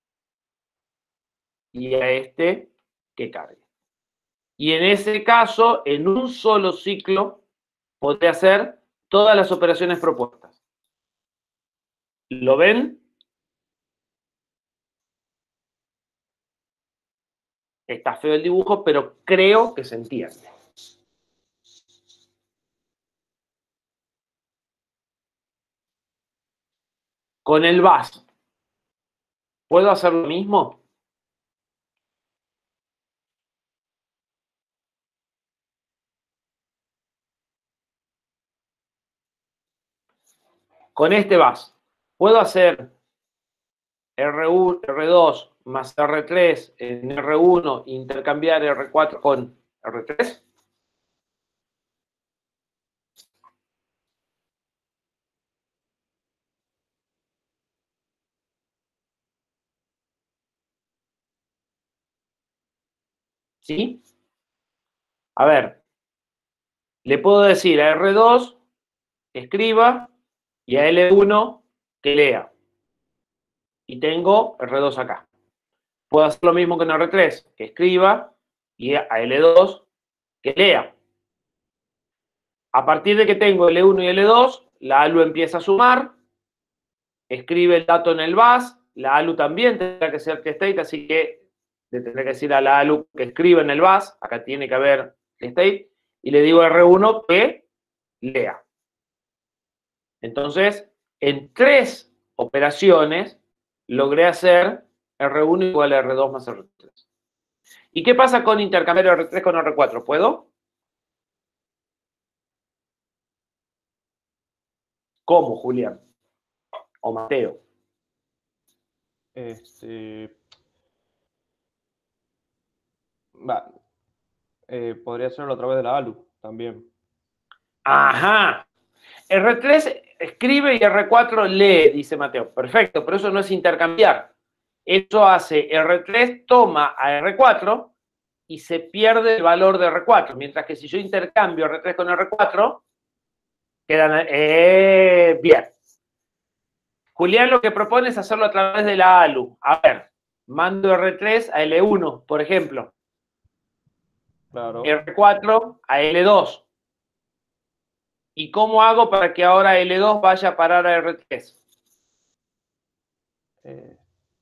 Y a este que cargue. Y en ese caso, en un solo ciclo, podré hacer todas las operaciones propuestas. ¿Lo ven? Está feo el dibujo, pero creo que se entiende. Con el bus, ¿puedo hacer lo mismo? Con este bus, ¿puedo hacer erre uno, erre dos más erre tres en erre uno e intercambiar erre cuatro con erre tres? ¿Sí? A ver, le puedo decir a erre dos que escriba y a ele uno que lea. Y tengo erre dos acá. Puedo hacer lo mismo con erre tres, que escriba, y a ele dos que lea. A partir de que tengo ele uno y ele dos, la ALU empieza a sumar, escribe el dato en el bus, la ALU también tendrá que ser state, así que le tendré que decir a la ALU que escriba en el bus, acá tiene que haber state, y le digo a erre uno que lea. Entonces, en tres operaciones, logré hacer erre uno igual a erre dos más erre tres. ¿Y qué pasa con intercambiar erre tres con erre cuatro? ¿Puedo? ¿Cómo, Julián? O Mateo. Este. Va. Eh, podría hacerlo a través de la ALU también. Ajá. erre tres escribe y erre cuatro lee, dice Mateo. Perfecto, pero eso no es intercambiar. Eso hace erre tres, toma a erre cuatro y se pierde el valor de R cuatro, mientras que si yo intercambio R tres con R cuatro, quedan eh, bien. Julián lo que propone es hacerlo a través de la A L U. A ver, mando R tres a L uno, por ejemplo. Claro. R cuatro a L dos. ¿Y cómo hago para que ahora L dos vaya a parar a R tres? Eh,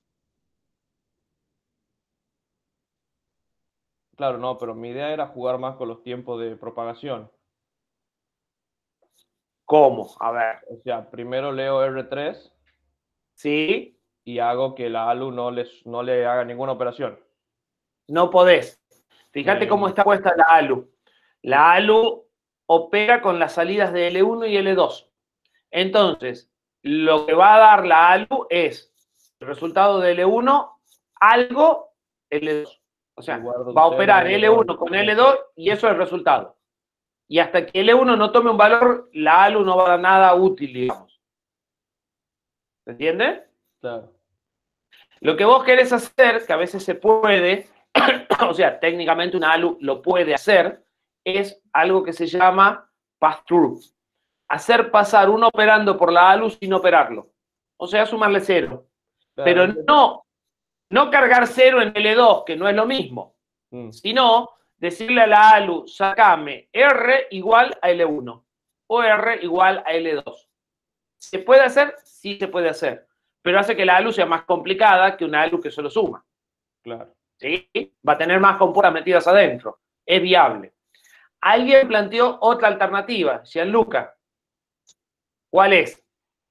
claro, no, pero mi idea era jugar más con los tiempos de propagación. ¿Cómo? A ver. O sea, primero leo R tres ¿Sí? y hago que la A L U no, les, no le haga ninguna operación. No podés. Fíjate Eh, cómo está puesta la A L U. La A L U opera con las salidas de L uno y L dos. Entonces, lo que va a dar la A L U es el resultado de L uno, algo L dos. O sea, va a operar L uno con L dos y eso es el resultado. Y hasta que L uno no tome un valor, la A L U no va a dar nada útil, digamos. ¿Se entiende? Claro. Lo que vos querés hacer, que a veces se puede, o sea, técnicamente una A L U lo puede hacer, es algo que se llama pass-through. Hacer pasar un operando por la A L U sin operarlo. O sea, sumarle cero. Claro. Pero no, no cargar cero en L dos, que no es lo mismo, Mm. sino decirle a la A L U, sacame R igual a L uno o R igual a L dos. ¿Se puede hacer? Sí se puede hacer. Pero hace que la A L U sea más complicada que una A L U que solo suma. Claro. ¿Sí? Va a tener más compuertas metidas adentro. Es viable. Alguien planteó otra alternativa, Gianluca. ¿Cuál es?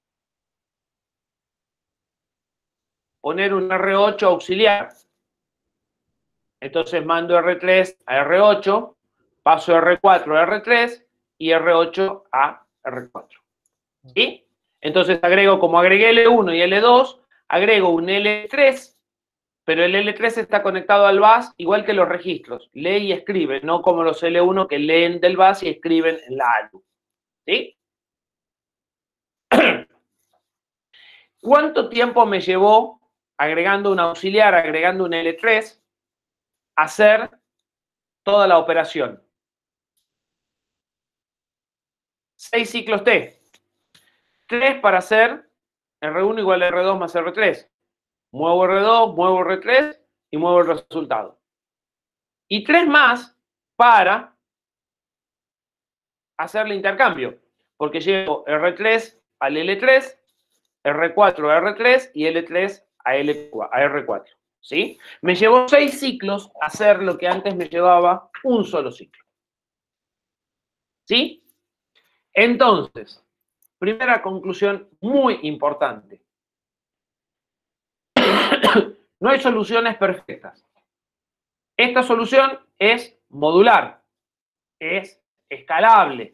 Poner un R ocho auxiliar. Entonces mando R tres a R ocho, paso R cuatro a R tres y R ocho a R cuatro. ¿Sí? Entonces agrego, como agregué L uno y L dos, agrego un L tres, pero el L tres está conectado al bus igual que los registros. Lee y escribe, no como los L uno que leen del bus y escriben en la A L U. ¿Sí? ¿Cuánto tiempo me llevó, agregando un auxiliar, agregando un L tres, hacer toda la operación? Seis ciclos T. Tres para hacer R uno igual a R dos más R tres. Muevo R dos, muevo R tres y muevo el resultado. Y tres más para hacer el intercambio, porque llevo R tres al L tres, R cuatro a R tres y L tres a, L, a R cuatro. ¿Sí? Me llevó seis ciclos hacer lo que antes me llevaba un solo ciclo. ¿Sí? Entonces, primera conclusión muy importante. No hay soluciones perfectas. Esta solución es modular, es escalable,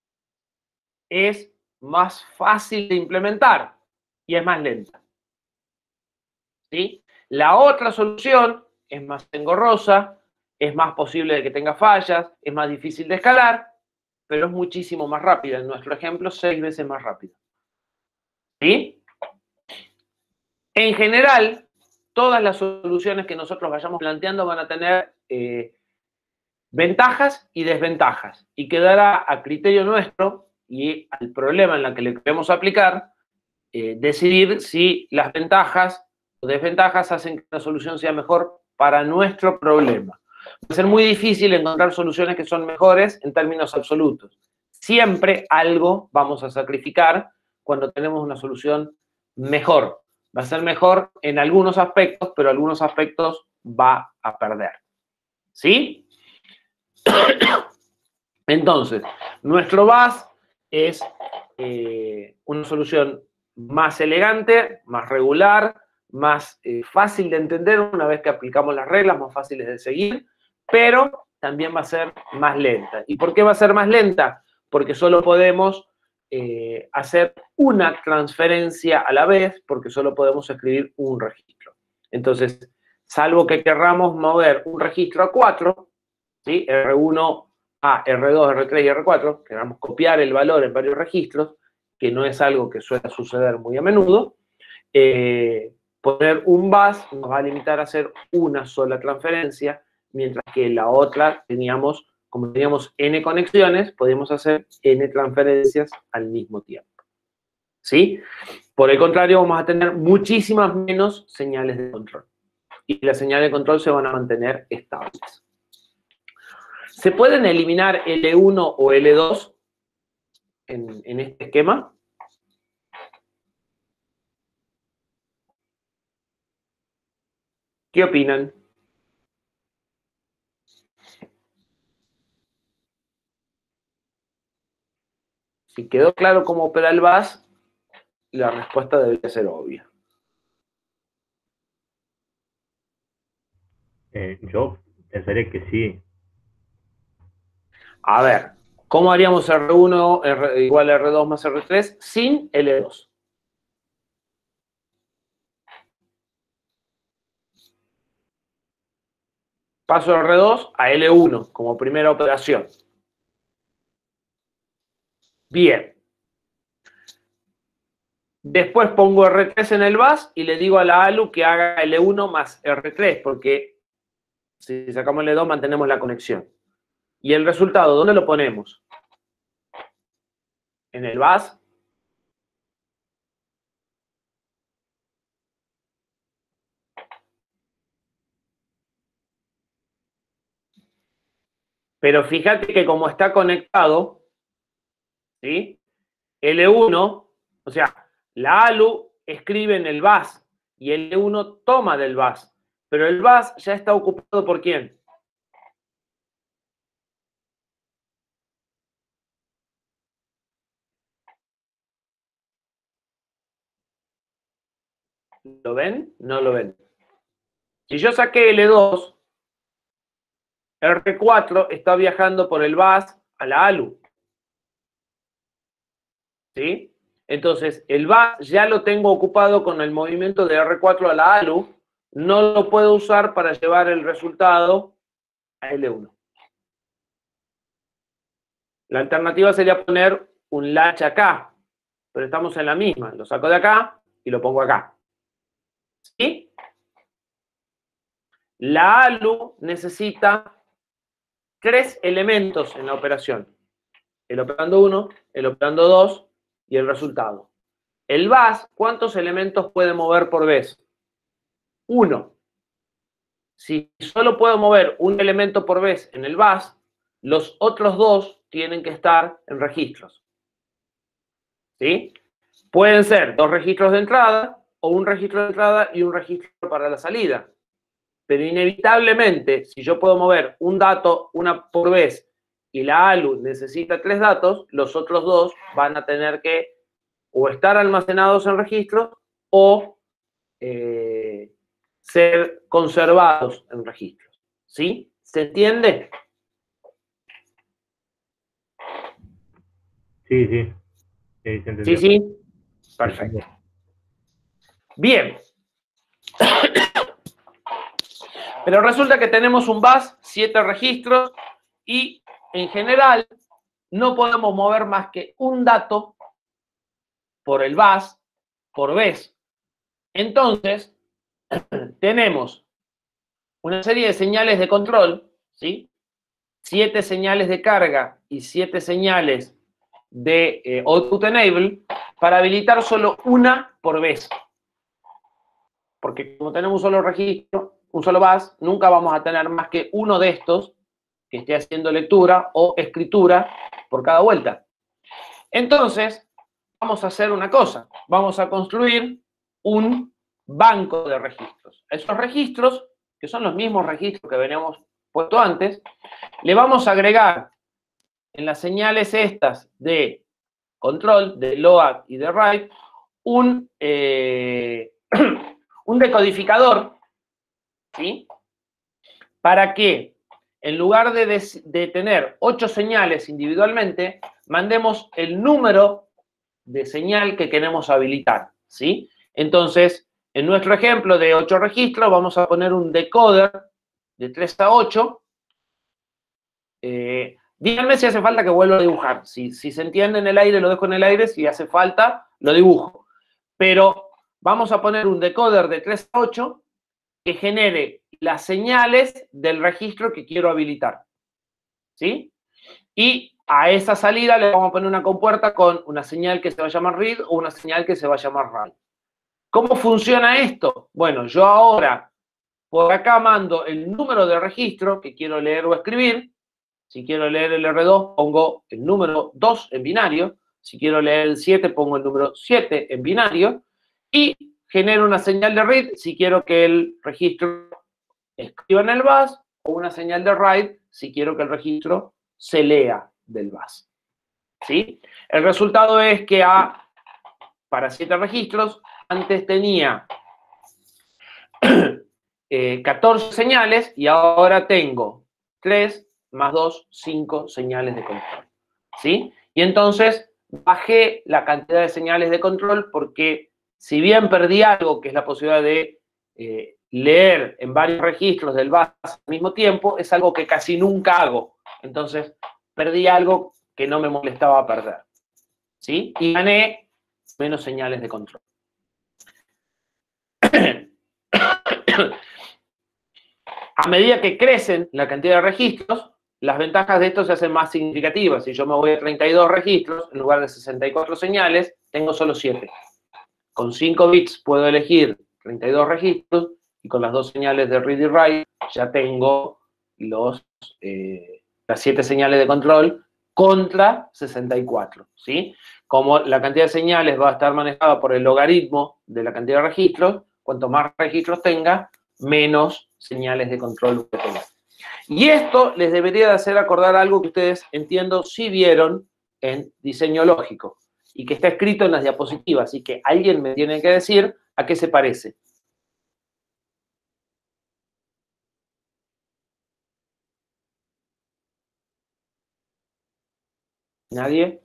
es más fácil de implementar y es más lenta. ¿Sí? La otra solución es más engorrosa, es más posible de que tenga fallas, es más difícil de escalar, pero es muchísimo más rápida. En nuestro ejemplo, seis veces más rápida. ¿Sí? En general, todas las soluciones que nosotros vayamos planteando van a tener eh, ventajas y desventajas. Y quedará a criterio nuestro y al problema en el que le queremos aplicar, eh, decidir si las ventajas o desventajas hacen que la solución sea mejor para nuestro problema. Va a ser muy difícil encontrar soluciones que son mejores en términos absolutos. Siempre algo vamos a sacrificar cuando tenemos una solución mejor. Va a ser mejor en algunos aspectos, pero algunos aspectos va a perder. ¿Sí? Entonces, nuestro B A S es eh, una solución más elegante, más regular, más eh, fácil de entender una vez que aplicamos las reglas, más fáciles de seguir, pero también va a ser más lenta. ¿Y por qué va a ser más lenta? Porque solo podemos eh, hacer una transferencia a la vez, porque solo podemos escribir un registro. Entonces, salvo que querramos mover un registro a cuatro, ¿sí? R uno a R dos, R tres y R cuatro, queramos copiar el valor en varios registros, que no es algo que suele suceder muy a menudo, eh, poner un B A S nos va a limitar a hacer una sola transferencia mientras que la otra teníamos, como teníamos n conexiones, podíamos hacer n transferencias al mismo tiempo. ¿Sí? Por el contrario, vamos a tener muchísimas menos señales de control. Y las señales de control se van a mantener estables. ¿Se pueden eliminar L uno o L dos en, en este esquema? ¿Qué opinan? Si quedó claro cómo opera el bus, la respuesta debería ser obvia. Eh, yo pensaría que sí. A ver, ¿cómo haríamos R uno R, igual a R dos más R tres sin L dos? Paso de R dos a L uno como primera operación. Bien. Después pongo R tres en el bus y le digo a la A L U que haga L uno más R tres, porque si sacamos L dos mantenemos la conexión. ¿Y el resultado dónde lo ponemos? ¿En el bus? Pero fíjate que como está conectado, ¿sí? L uno, o sea, la A L U escribe en el bus y L uno toma del bus. Pero el bus ya está ocupado ¿por quién? ¿Lo ven? No lo ven. Si yo saqué L dos, R cuatro está viajando por el bus a la A L U. ¿Sí? Entonces, el bus ya lo tengo ocupado con el movimiento de R cuatro a la A L U. No lo puedo usar para llevar el resultado a L uno. La alternativa sería poner un latch acá, pero estamos en la misma. Lo saco de acá y lo pongo acá. ¿Sí? La A L U necesita tres elementos en la operación. El operando uno, el operando dos y el resultado. El bus, ¿cuántos elementos puede mover por vez? Uno. Si solo puedo mover un elemento por vez en el bus, los otros dos tienen que estar en registros. ¿Sí? Pueden ser dos registros de entrada o un registro de entrada y un registro para la salida. Pero inevitablemente, si yo puedo mover un dato una por vez y la A L U necesita tres datos, los otros dos van a tener que o estar almacenados en registros o eh, ser conservados en registros. ¿Sí? ¿Se entiende? Sí, sí. Sí, se entendió. Sí, sí. Perfecto. Bien. Pero resulta que tenemos un bus, siete registros, y en general no podemos mover más que un dato por el bus por vez. Entonces, tenemos una serie de señales de control, ¿sí? Siete señales de carga y siete señales de eh, output enable para habilitar solo una por vez. Porque como tenemos un solo registro, un solo bus, nunca vamos a tener más que uno de estos que esté haciendo lectura o escritura por cada vuelta. Entonces, vamos a hacer una cosa. Vamos a construir un banco de registros. A esos registros, que son los mismos registros que veníamos puesto antes, le vamos a agregar en las señales estas de control, de load y de write, un, eh, un decodificador, ¿sí? Para que en lugar de, de, de tener ocho señales individualmente, mandemos el número de señal que queremos habilitar, ¿sí? Entonces, en nuestro ejemplo de ocho registros, vamos a poner un decoder de tres a ocho. Eh, díganme si hace falta que vuelva a dibujar. Si, si se entiende en el aire, lo dejo en el aire. Si hace falta, lo dibujo. Pero vamos a poner un decoder de tres a ocho que genere las señales del registro que quiero habilitar. ¿Sí? Y a esa salida le vamos a poner una compuerta con una señal que se va a llamar read o una señal que se va a llamar write. ¿Cómo funciona esto? Bueno, yo ahora por acá mando el número de registro que quiero leer o escribir. Si quiero leer el erre dos, pongo el número dos en binario. Si quiero leer el siete, pongo el número siete en binario. Y genero una señal de read si quiero que el registro escriba en el bus, o una señal de write si quiero que el registro se lea del bus. ¿Sí? El resultado es que a, para siete registros, antes tenía eh, catorce señales y ahora tengo tres más dos, cinco señales de control. ¿Sí? Y entonces bajé la cantidad de señales de control porque si bien perdí algo, que es la posibilidad de eh, leer en varios registros del bus al mismo tiempo, es algo que casi nunca hago. Entonces perdí algo que no me molestaba perder. ¿Sí? Y gané menos señales de control. A medida que crecen la cantidad de registros, las ventajas de esto se hacen más significativas. Si yo me voy a treinta y dos registros, en lugar de sesenta y cuatro señales, tengo solo siete. Con cinco bits puedo elegir treinta y dos registros y con las dos señales de read y write ya tengo los, eh, las siete señales de control contra sesenta y cuatro. ¿Sí? Como la cantidad de señales va a estar manejada por el logaritmo de la cantidad de registros, cuanto más registros tenga, menos señales de control que tenga. Y esto les debería de hacer acordar algo que ustedes, entiendo, sí vieron en diseño lógico y que está escrito en las diapositivas, así que alguien me tiene que decir a qué se parece. ¿Nadie?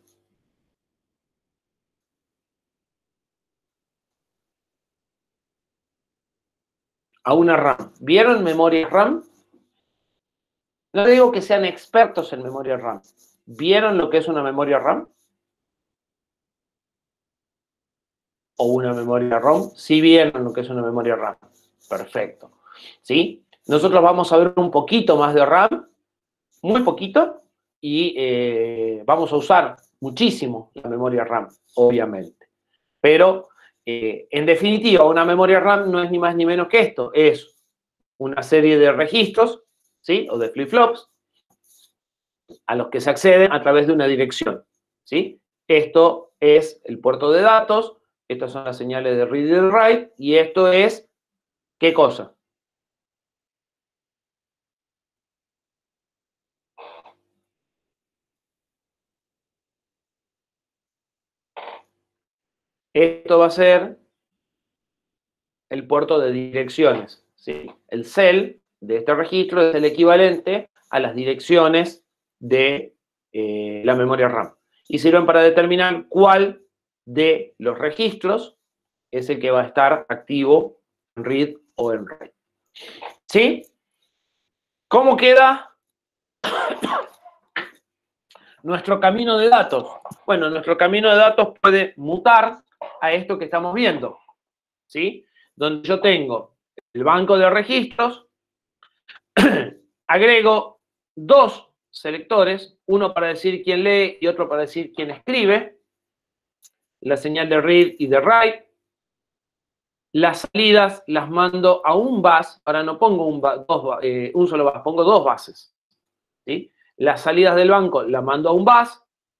A una RAM. ¿Vieron memoria RAM? No digo que sean expertos en memoria RAM. ¿Vieron lo que es una memoria RAM? ¿O una memoria ROM? Sí vieron lo que es una memoria RAM. Perfecto. ¿Sí? Nosotros vamos a ver un poquito más de RAM, muy poquito, y eh, vamos a usar muchísimo la memoria RAM, obviamente. Pero, eh, en definitiva, una memoria RAM no es ni más ni menos que esto. Es una serie de registros, ¿sí? O de flip-flops, a los que se accede a través de una dirección, ¿sí? Esto es el puerto de datos, estas son las señales de read y write, y esto es, ¿qué cosa? Esto va a ser el puerto de direcciones, ¿sí? El cell de este registro es el equivalente a las direcciones de eh, la memoria RAM. Y sirven para determinar cuál de los registros es el que va a estar activo en read o en write. ¿Sí? ¿Cómo queda nuestro camino de datos? Bueno, nuestro camino de datos puede mutar a esto que estamos viendo, ¿sí? Donde yo tengo el banco de registros, agrego dos selectores, uno para decir quién lee y otro para decir quién escribe, la señal de read y de write. Las salidas las mando a un bus, ahora no pongo un, dos, eh, un solo bus, pongo dos bases, ¿sí? Las salidas del banco las mando a un bus,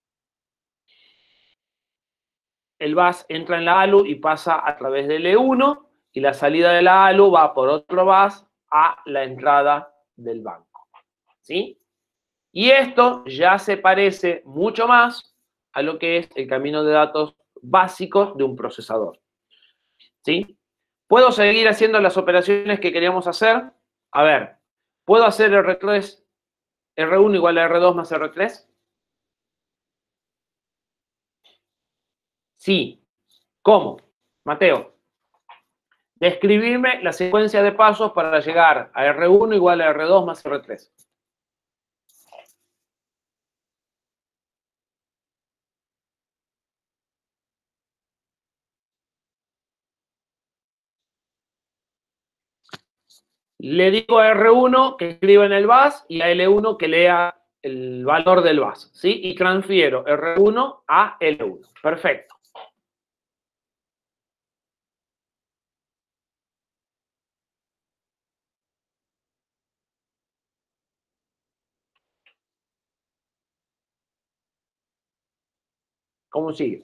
el bus entra en la A L U y pasa a través del E uno, y la salida de la A L U va por otro bus a la entrada del banco, ¿sí? Y esto ya se parece mucho más a lo que es el camino de datos básico de un procesador, ¿sí? ¿Puedo seguir haciendo las operaciones que queríamos hacer? A ver, ¿puedo hacer R tres, R uno igual a R dos más R tres? Sí. ¿Cómo? Mateo, describirme la secuencia de pasos para llegar a R uno igual a R dos más R tres. Le digo a R uno que escriba en el bus y a L uno que lea el valor del bus, ¿sí? Y transfiero R uno a L uno. Perfecto. ¿Cómo sigue?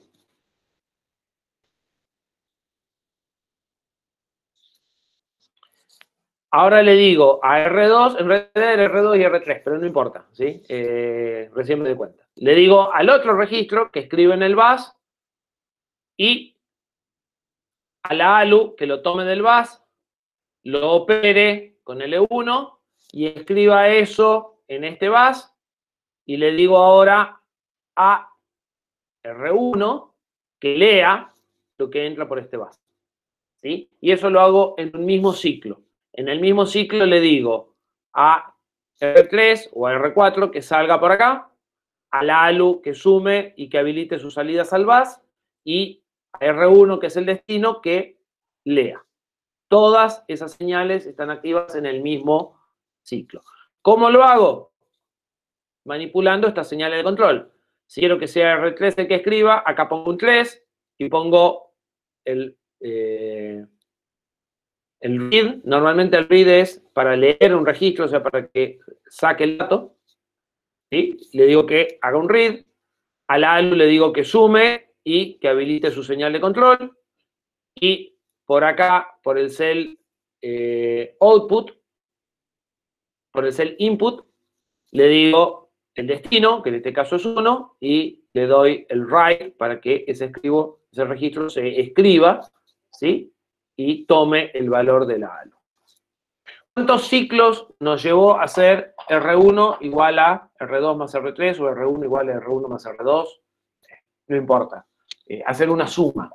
Ahora le digo a R dos, en realidad era R dos y R tres, pero no importa, ¿sí? Eh, recién me di cuenta. Le digo al otro registro que escribe en el bus y a la A L U que lo tome del bus, lo opere con L uno y escriba eso en este bus y le digo ahora a R uno que lea lo que entra por este bus, ¿sí? Y eso lo hago en un mismo ciclo. En el mismo ciclo le digo a R tres o a R cuatro que salga por acá, a la A L U que sume y que habilite sus salidas al bus y a R uno, que es el destino, que lea. Todas esas señales están activas en el mismo ciclo. ¿Cómo lo hago? Manipulando estas señales de control. Si quiero que sea R tres el que escriba, acá pongo un tres y pongo el... Eh, El read, normalmente el read es para leer un registro, o sea, para que saque el dato, ¿sí? Le digo que haga un read, a la A L U le digo que sume y que habilite su señal de control, y por acá, por el cell eh, output, por el cell input, le digo el destino, que en este caso es uno, y le doy el write para que ese, escribo, ese registro se escriba, ¿sí? Y tome el valor de la A L U. ¿Cuántos ciclos nos llevó a hacer R uno igual a R dos más R tres o R uno igual a R uno más R dos? No importa. Eh, hacer una suma.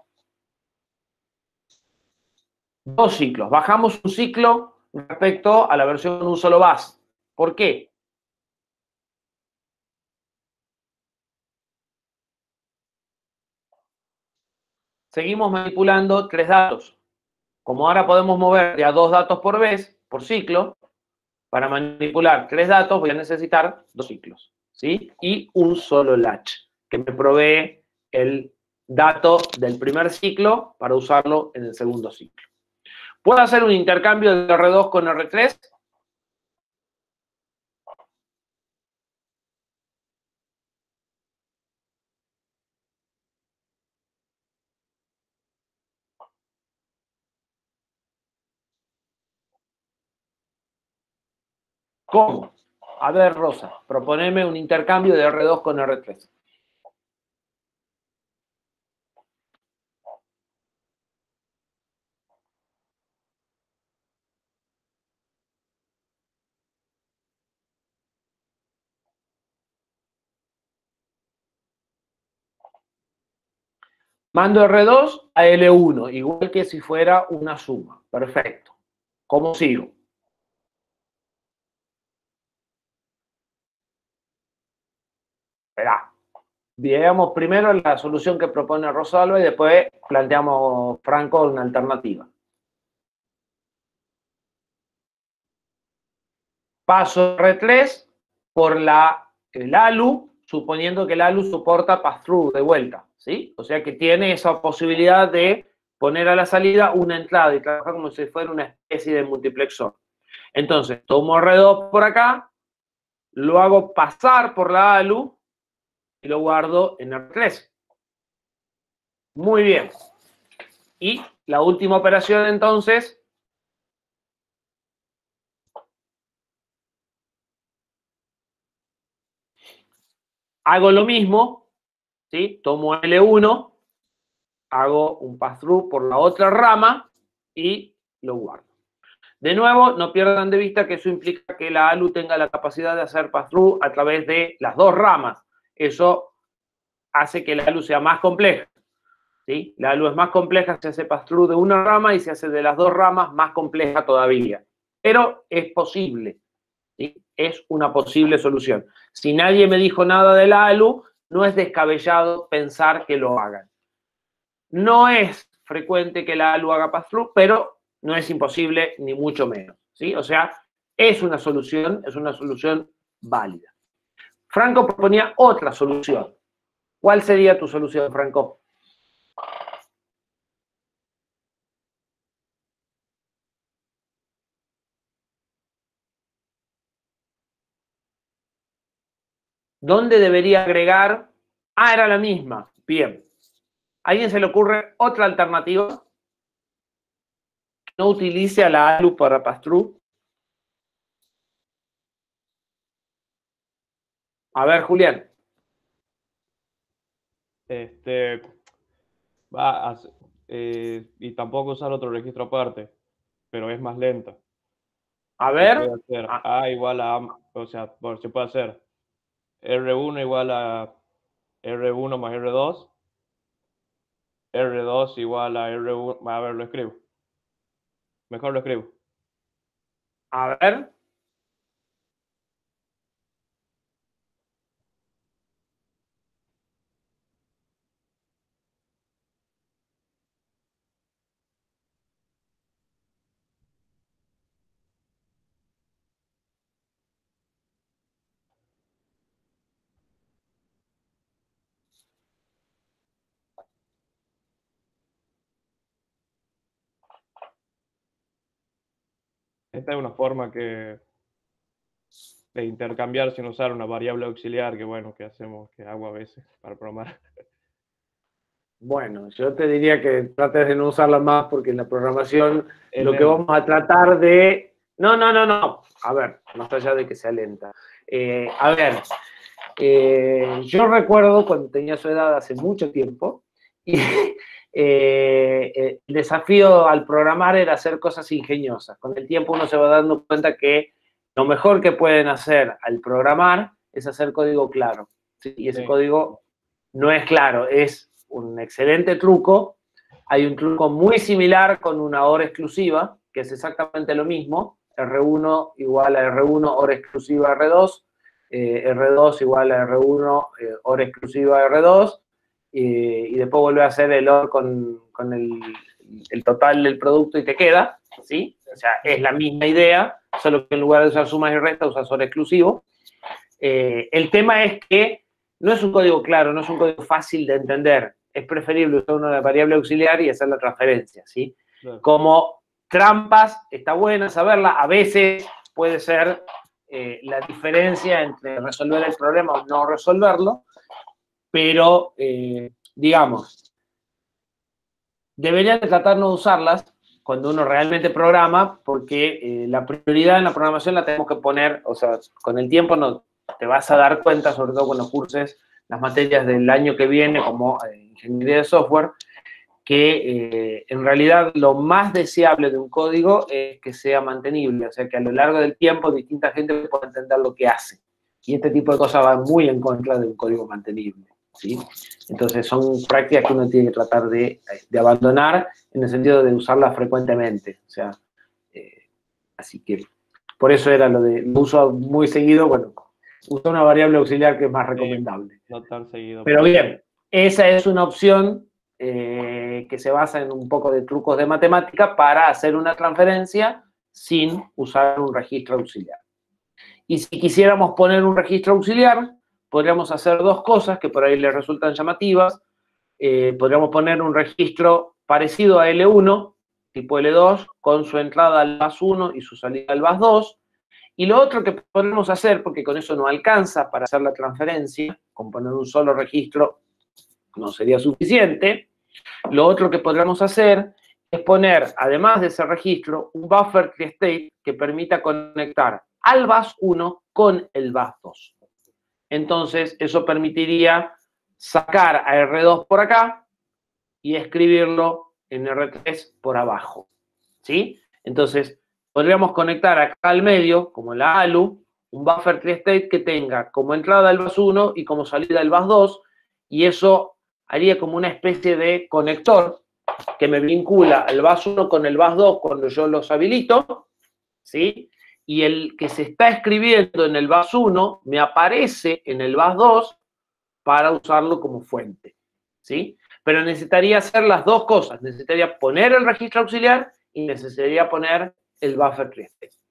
Dos ciclos. Bajamos un ciclo respecto a la versión con un solo bus. ¿Por qué? Seguimos manipulando tres datos. Como ahora podemos mover de a dos datos por vez, por ciclo, para manipular tres datos voy a necesitar dos ciclos, ¿sí? Y un solo latch, que me provee el dato del primer ciclo para usarlo en el segundo ciclo. ¿Puedo hacer un intercambio de R dos con R tres? ¿Cómo? A ver, Rosa, proponeme un intercambio de R dos con R tres. Mando R dos a L uno, igual que si fuera una suma. Perfecto. ¿Cómo sigo? Esperá. Veamos primero la solución que propone Rosalba y después planteamos Franco una alternativa. Paso R tres por la, el A L U, suponiendo que el A L U soporta pass-through de vuelta, ¿sí? O sea que tiene esa posibilidad de poner a la salida una entrada y trabajar como si fuera una especie de multiplexor. Entonces, tomo R dos por acá, lo hago pasar por la A L U y lo guardo en R tres. Muy bien. Y la última operación, entonces, hago lo mismo, ¿sí? Tomo L uno, hago un pass-through por la otra rama y lo guardo. De nuevo, no pierdan de vista que eso implica que la A L U tenga la capacidad de hacer pass-through a través de las dos ramas. Eso hace que la A L U sea más compleja, ¿sí? La A L U es más compleja, se hace pass-through de una rama y se hace de las dos ramas más compleja todavía. Pero es posible, ¿sí? Es una posible solución. Si nadie me dijo nada de la A L U, no es descabellado pensar que lo hagan. No es frecuente que la A L U haga pass-through, pero no es imposible, ni mucho menos, ¿sí? O sea, es una solución, es una solución válida. Franco proponía otra solución. ¿Cuál sería tu solución, Franco? ¿Dónde debería agregar? Ah, era la misma. Bien. ¿A alguien se le ocurre otra alternativa? No utilice a la ALU para pass-through. A ver, Julián. Este, va a, eh, y tampoco usar otro registro aparte, pero es más lenta. A Se ver. puede hacer Ah. A igual a, o sea, bueno, se puede hacer R uno igual a R uno más R dos, R dos igual a R uno, a ver, lo escribo. Mejor lo escribo. A ver. Esta es una forma que de intercambiar sin usar una variable auxiliar que, bueno, que hacemos, que hago a veces para programar. Bueno, yo te diría que trates de no usarla más porque en la programación Es lo que lenta. vamos a tratar de... No, no, no, no. A ver, más allá de que sea lenta. Eh, a ver, eh, yo recuerdo cuando tenía su edad hace mucho tiempo y eh, el desafío al programar era hacer cosas ingeniosas. Con el tiempo uno se va dando cuenta que lo mejor que pueden hacer al programar es hacer código claro, ¿sí? Y ese Sí. código no es claro, es un excelente truco. Hay un truco muy similar con una hora exclusiva, que es exactamente lo mismo. R uno igual a R uno, hora exclusiva R dos. Eh, R dos igual a R uno, eh, hora exclusiva R dos. Eh, y después vuelve a hacer el O R con, con el, el total del producto y te queda, ¿sí? O sea, es la misma idea, solo que en lugar de usar sumas y restas, usas hora exclusivo. Eh, el tema es que no es un código claro, no es un código fácil de entender. Es preferible usar una variable auxiliar y hacer la transferencia, ¿sí? Claro. Como trampas, está buena saberla. A veces puede ser eh, la diferencia entre resolver el problema o no resolverlo, pero, eh, digamos, deberían de tratar no de usarlas cuando uno realmente programa, porque eh, la prioridad en la programación la tenemos que poner, o sea, con el tiempo no te vas a dar cuenta, sobre todo cuando curses las materias del año que viene, como eh, ingeniería de software, que eh, en realidad lo más deseable de un código es que sea mantenible, o sea, que a lo largo del tiempo distinta gente pueda entender lo que hace. Y este tipo de cosas van muy en contra de un código mantenible, ¿sí? Entonces son prácticas que uno tiene que tratar de, de abandonar en el sentido de usarlas frecuentemente. O sea, eh, así que por eso era lo de lo uso muy seguido, bueno, uso una variable auxiliar que es más recomendable. Sí, no tan seguido. Pero bien, esa es una opción eh, que se basa en un poco de trucos de matemática para hacer una transferencia sin usar un registro auxiliar. Y si quisiéramos poner un registro auxiliar, podríamos hacer dos cosas que por ahí les resultan llamativas. Eh, podríamos poner un registro parecido a L uno, tipo L dos, con su entrada al bus uno y su salida al bus dos. Y lo otro que podemos hacer, porque con eso no alcanza para hacer la transferencia, con poner un solo registro no sería suficiente, lo otro que podríamos hacer es poner, además de ese registro, un buffer create que permita conectar al bus uno con el bus dos. Entonces, eso permitiría sacar a R dos por acá y escribirlo en R tres por abajo, ¿sí? Entonces, podríamos conectar acá al medio, como la ALU, un buffer create que tenga como entrada el bus uno y como salida el bus dos, y eso haría como una especie de conector que me vincula el bus uno con el bus dos cuando yo los habilito, ¿sí? Y el que se está escribiendo en el bus uno me aparece en el bus dos para usarlo como fuente, ¿sí? Pero necesitaría hacer las dos cosas. Necesitaría poner el registro auxiliar y necesitaría poner el buffer create.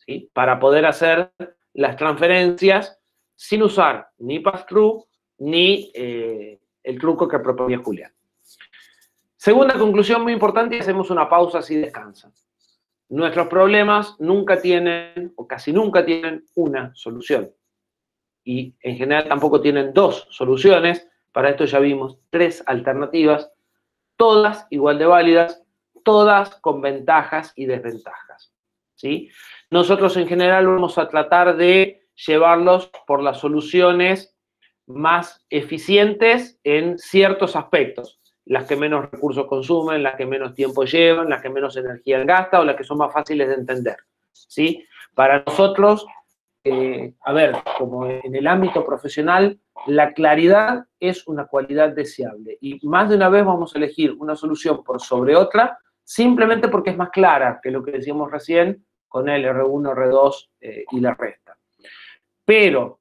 ¿sí? Para poder hacer las transferencias sin usar ni pass-through ni eh, el truco que proponía Julián. Segunda conclusión muy importante, y hacemos una pausa si descansan. Nuestros problemas nunca tienen, o casi nunca tienen, una solución. Y en general tampoco tienen dos soluciones. Para esto ya vimos tres alternativas, todas igual de válidas, todas con ventajas y desventajas, ¿sí? Nosotros en general vamos a tratar de llevarlos por las soluciones más eficientes en ciertos aspectos, las que menos recursos consumen, las que menos tiempo llevan, las que menos energía gastan o las que son más fáciles de entender, ¿sí? Para nosotros, eh, a ver, como en el ámbito profesional, la claridad es una cualidad deseable y más de una vez vamos a elegir una solución por sobre otra simplemente porque es más clara que lo que decíamos recién con el R uno, R dos eh, y la resta. Pero,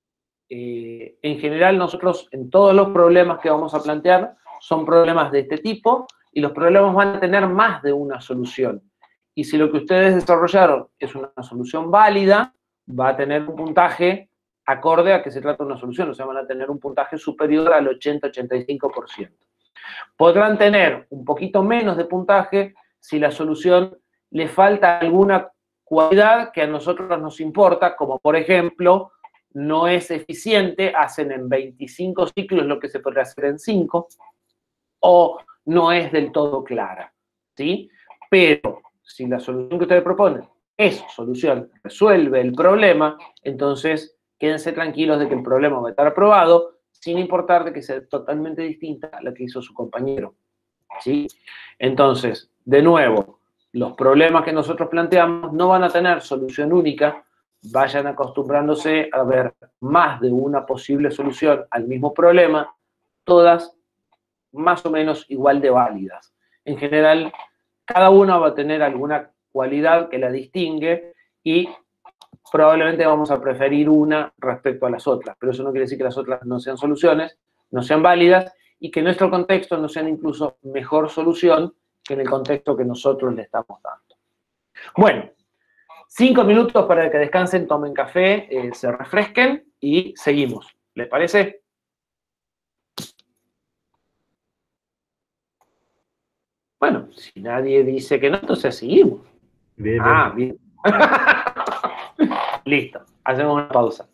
eh, en general, nosotros en todos los problemas que vamos a plantear son problemas de este tipo y los problemas van a tener más de una solución. Y si lo que ustedes desarrollaron es una solución válida, va a tener un puntaje acorde a que se trata de una solución, o sea, van a tener un puntaje superior al ochenta a ochenta y cinco por ciento. Podrán tener un poquito menos de puntaje si la solución le falta alguna cualidad que a nosotros nos importa, como por ejemplo, no es eficiente, hacen en veinticinco ciclos lo que se podría hacer en cinco, o no es del todo clara, ¿sí? Pero si la solución que ustedes proponen es solución, resuelve el problema, entonces quédense tranquilos de que el problema va a estar aprobado, sin importar de que sea totalmente distinta a la que hizo su compañero, ¿sí? Entonces, de nuevo, los problemas que nosotros planteamos no van a tener solución única, vayan acostumbrándose a ver más de una posible solución al mismo problema, todas más o menos igual de válidas. En general, cada una va a tener alguna cualidad que la distingue y probablemente vamos a preferir una respecto a las otras, pero eso no quiere decir que las otras no sean soluciones, no sean válidas y que en nuestro contexto no sean incluso mejor solución que en el contexto que nosotros le estamos dando. Bueno, cinco minutos para que descansen, tomen café, eh, se refresquen y seguimos. ¿Les parece? Bueno, si nadie dice que no, entonces seguimos. Bien, Ah, bien. bien. Listo, hacemos una pausa.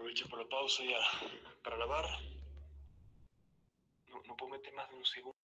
Aprovecho por la pausa ya para lavar. No, no puedo meter más de un segundo.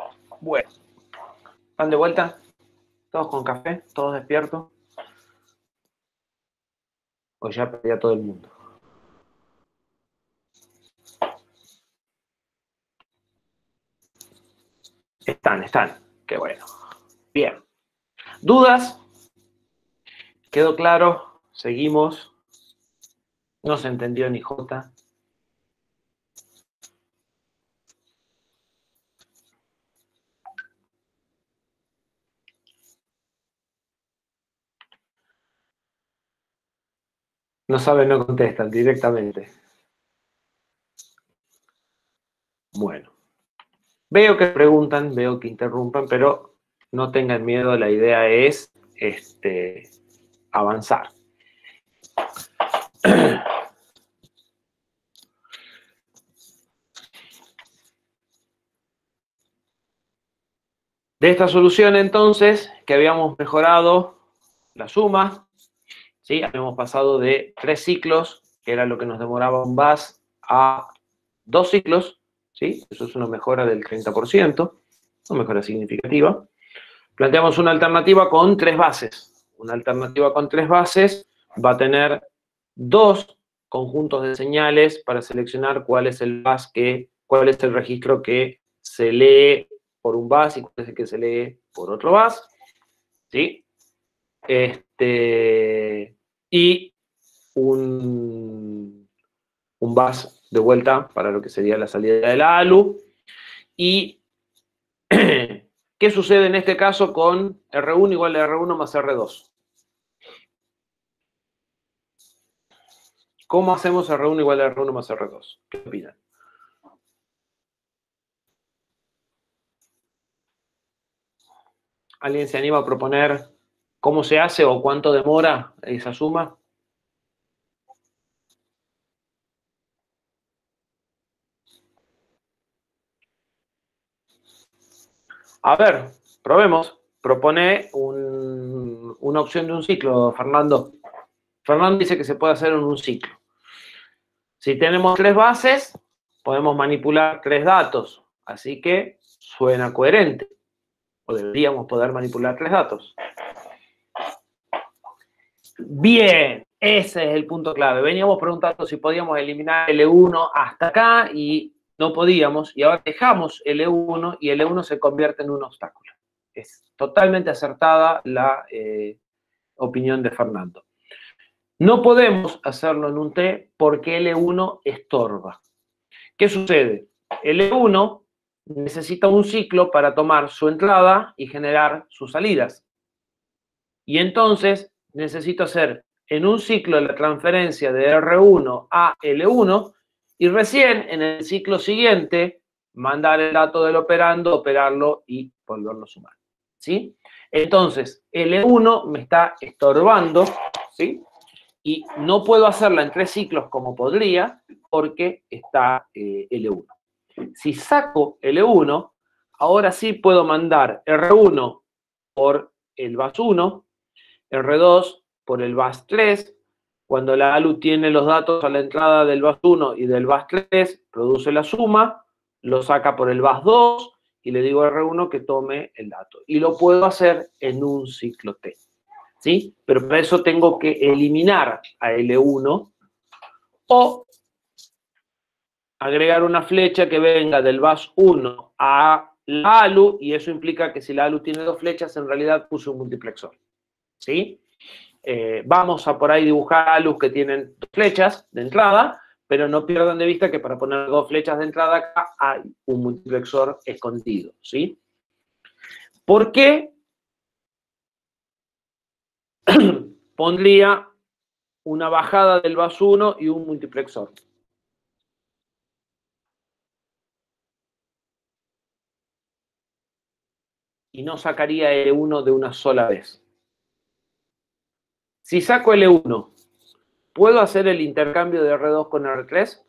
Bueno, ¿están de vuelta? ¿Todos con café? ¿Todos despiertos? O ya perdí a todo el mundo. Están, están. Qué bueno. Bien. ¿Dudas? ¿Quedó claro? Seguimos. No se entendió ni jota. No saben, no contestan directamente. Bueno. Veo que preguntan, veo que interrumpan, pero no tengan miedo, la idea es este, avanzar. De esta solución, entonces, que habíamos mejorado la suma, ¿sí? Habíamos pasado de tres ciclos, que era lo que nos demoraba un bus, a dos ciclos, ¿sí? Eso es una mejora del treinta por ciento, una mejora significativa. Planteamos una alternativa con tres bases. Una alternativa con tres bases va a tener dos conjuntos de señales para seleccionar cuál es el bus que, cuál es el registro que se lee por un bus y cuál es el que se lee por otro bus, ¿sí? Este, y un, un bus de vuelta para lo que sería la salida de la A L U. Y ¿qué sucede en este caso con R uno igual a R uno más R dos? ¿Cómo hacemos R uno igual a R uno más R dos? ¿Qué opinan? ¿Alguien se anima a proponer cómo se hace o cuánto demora esa suma? A ver, probemos. Propone un, una opción de un ciclo, Fernando. Fernando dice que se puede hacer en un ciclo. Si tenemos tres bases, podemos manipular tres datos. Así que suena coherente. O deberíamos poder manipular tres datos. Bien, ese es el punto clave. Veníamos preguntando si podíamos eliminar L uno hasta acá y no podíamos. Y ahora dejamos L uno y L uno se convierte en un obstáculo. Es totalmente acertada la eh, opinión de Fernando. No podemos hacerlo en un T porque L uno estorba. ¿Qué sucede? L uno necesita un ciclo para tomar su entrada y generar sus salidas. Y entonces necesito hacer en un ciclo la transferencia de R uno a L uno y recién en el ciclo siguiente mandar el dato del operando, operarlo y volverlo a sumar. ¿Sí? Entonces, L uno me está estorbando, ¿sí? Y no puedo hacerla en tres ciclos como podría porque está eh, L uno. Si saco L uno, ahora sí puedo mandar R uno por el bus uno, R dos por el bus tres. Cuando la A L U tiene los datos a la entrada del bus uno y del bus tres, produce la suma, lo saca por el bus dos y le digo a R uno que tome el dato. Y lo puedo hacer en un ciclo T. ¿Sí? Pero para eso tengo que eliminar a L uno o agregar una flecha que venga del bus uno a la A L U, y eso implica que si la A L U tiene dos flechas, en realidad puse un multiplexor. ¿Sí? Eh, vamos a por ahí dibujar A L Us que tienen dos flechas de entrada, pero no pierdan de vista que para poner dos flechas de entrada acá hay un multiplexor escondido. ¿Sí? ¿Por qué pondría una bajada del bus uno y un multiplexor? Y no sacaría L uno de una sola vez. Si saco L uno, ¿puedo hacer el intercambio de R dos con R tres?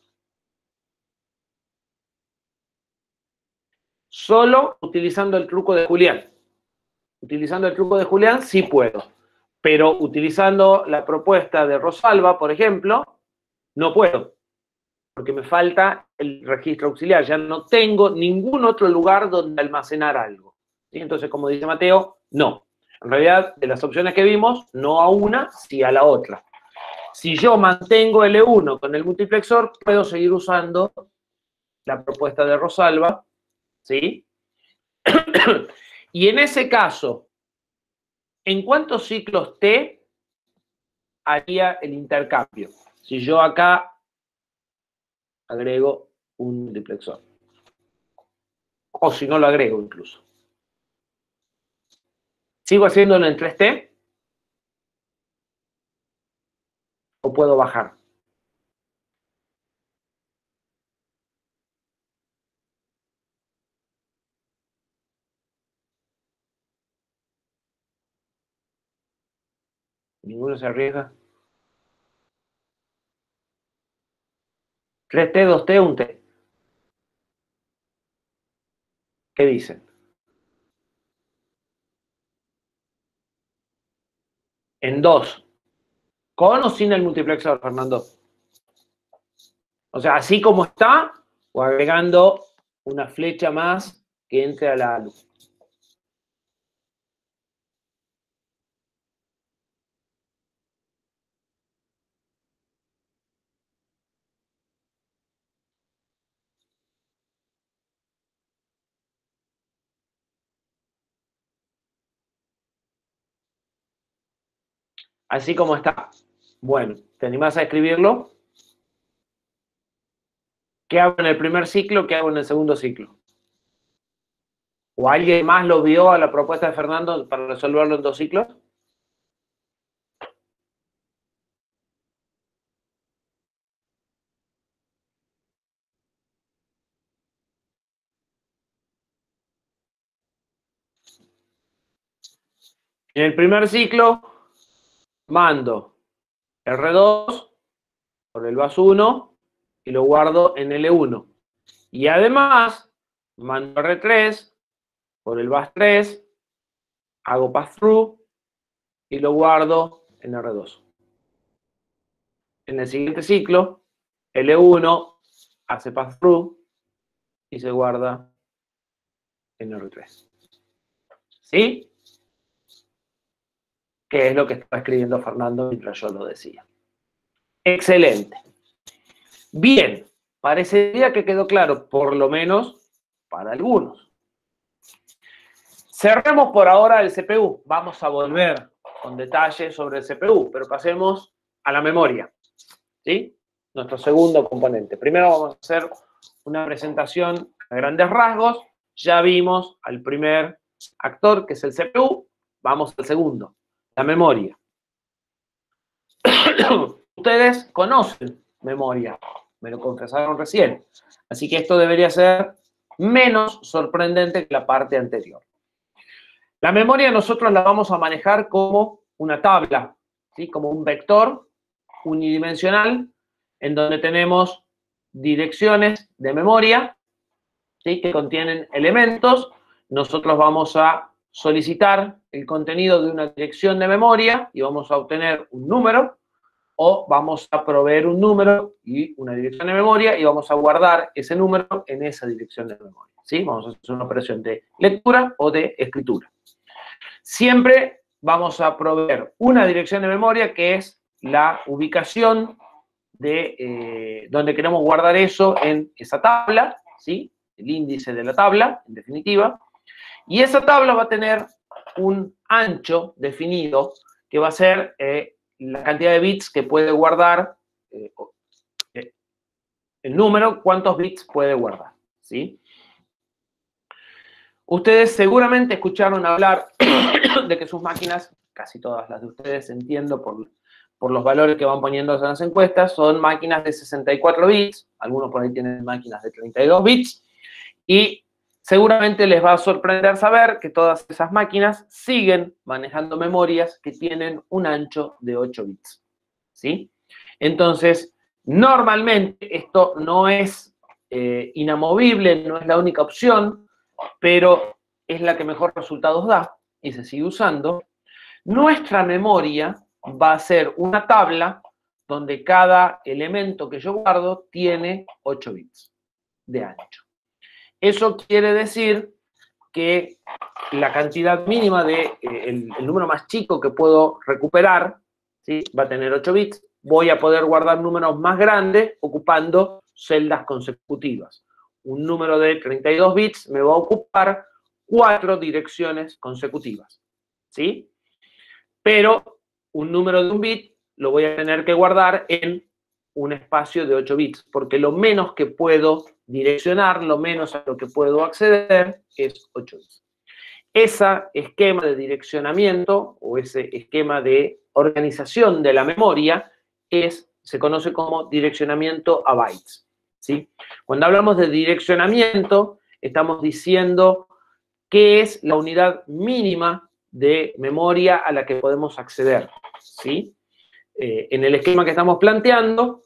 Solo utilizando el truco de Julián. Utilizando el truco de Julián sí puedo. Pero utilizando la propuesta de Rosalba, por ejemplo, no puedo. Porque me falta el registro auxiliar. Ya no tengo ningún otro lugar donde almacenar algo. ¿Sí? Entonces, como dice Mateo, no. En realidad, de las opciones que vimos, no a una, sí a la otra. Si yo mantengo L uno con el multiplexor, puedo seguir usando la propuesta de Rosalba, ¿sí? Y en ese caso, ¿en cuántos ciclos T haría el intercambio? Si yo acá agrego un multiplexor. O si no lo agrego incluso. ¿Sigo haciéndolo en tres T? ¿O puedo bajar? Ninguno se arriesga. tres T, dos T, un T. ¿Qué dicen? En dos. ¿Con o sin el multiplexor, Fernando? O sea, así como está, o agregando una flecha más que entre a la luz. Así como está. Bueno, ¿te animás a escribirlo? ¿Qué hago en el primer ciclo? ¿Qué hago en el segundo ciclo? ¿O alguien más lo vio a la propuesta de Fernando para resolverlo en dos ciclos? En el primer ciclo, mando R dos por el bus uno y lo guardo en L uno. Y además, mando R tres por el bus tres, hago pass-through y lo guardo en R dos. En el siguiente ciclo, L uno hace pass-through y se guarda en R tres. ¿Sí? Que es lo que estaba escribiendo Fernando mientras yo lo decía. Excelente. Bien, parecería que quedó claro, por lo menos para algunos. Cerremos por ahora el C P U. Vamos a volver con detalles sobre el C P U, pero pasemos a la memoria, ¿sí? Nuestro segundo componente. Primero vamos a hacer una presentación a grandes rasgos. Ya vimos al primer actor, que es el C P U. Vamos al segundo, la memoria. Ustedes conocen memoria, me lo confesaron recién. Así que esto debería ser menos sorprendente que la parte anterior. La memoria nosotros la vamos a manejar como una tabla, ¿sí? Como un vector unidimensional en donde tenemos direcciones de memoria, ¿sí? Que contienen elementos. Nosotros vamos a solicitar el contenido de una dirección de memoria y vamos a obtener un número, o vamos a proveer un número y una dirección de memoria y vamos a guardar ese número en esa dirección de memoria, ¿sí? Vamos a hacer una operación de lectura o de escritura. Siempre vamos a proveer una dirección de memoria que es la ubicación de eh, donde queremos guardar eso en esa tabla, ¿sí? El índice de la tabla, en definitiva. Y esa tabla va a tener un ancho definido que va a ser eh, la cantidad de bits que puede guardar, eh, el número, cuántos bits puede guardar, ¿sí? Ustedes seguramente escucharon hablar de que sus máquinas, casi todas las de ustedes, entiendo por, por los valores que van poniendo en las encuestas, son máquinas de sesenta y cuatro bits, algunos por ahí tienen máquinas de treinta y dos bits, y seguramente les va a sorprender saber que todas esas máquinas siguen manejando memorias que tienen un ancho de ocho bits, ¿sí? Entonces, normalmente esto no es eh, inamovible, no es la única opción, pero es la que mejor resultados da y se sigue usando. Nuestra memoria va a ser una tabla donde cada elemento que yo guardo tiene ocho bits de ancho. Eso quiere decir que la cantidad mínima de, eh, el, el número más chico que puedo recuperar, ¿sí? Va a tener ocho bits, voy a poder guardar números más grandes ocupando celdas consecutivas. Un número de treinta y dos bits me va a ocupar cuatro direcciones consecutivas, ¿sí? Pero un número de un bit lo voy a tener que guardar en un espacio de ocho bits, porque lo menos que puedo direccionar, lo menos a lo que puedo acceder es ocho bits. Ese esquema de direccionamiento o ese esquema de organización de la memoria es, se conoce como direccionamiento a bytes, ¿sí? Cuando hablamos de direccionamiento, estamos diciendo qué es la unidad mínima de memoria a la que podemos acceder, ¿sí? Eh, en el esquema que estamos planteando,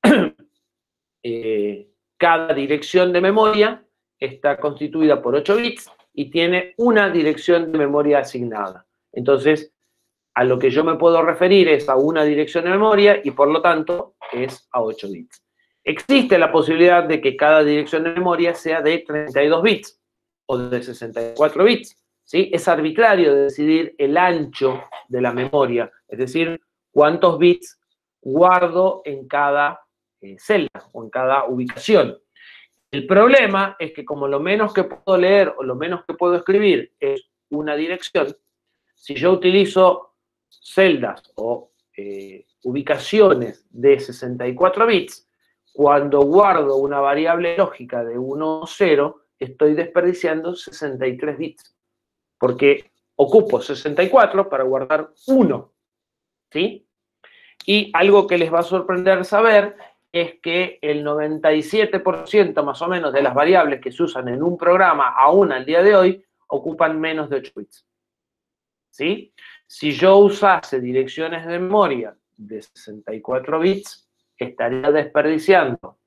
eh, cada dirección de memoria está constituida por ocho bits y tiene una dirección de memoria asignada. Entonces, a lo que yo me puedo referir es a una dirección de memoria y, por lo tanto, es a ocho bits. Existe la posibilidad de que cada dirección de memoria sea de treinta y dos bits o de sesenta y cuatro bits, ¿sí? Es arbitrario decidir el ancho de la memoria, es decir, cuántos bits guardo en cada eh, celda o en cada ubicación. El problema es que como lo menos que puedo leer o lo menos que puedo escribir es una dirección, si yo utilizo celdas o eh, ubicaciones de sesenta y cuatro bits, cuando guardo una variable lógica de uno o cero, estoy desperdiciando sesenta y tres bits, porque ocupo sesenta y cuatro para guardar uno, ¿sí? Y algo que les va a sorprender saber es que el noventa y siete por ciento más o menos de las variables que se usan en un programa, aún al día de hoy, ocupan menos de ocho bits, ¿sí? Si yo usase direcciones de memoria de sesenta y cuatro bits, estaría desperdiciando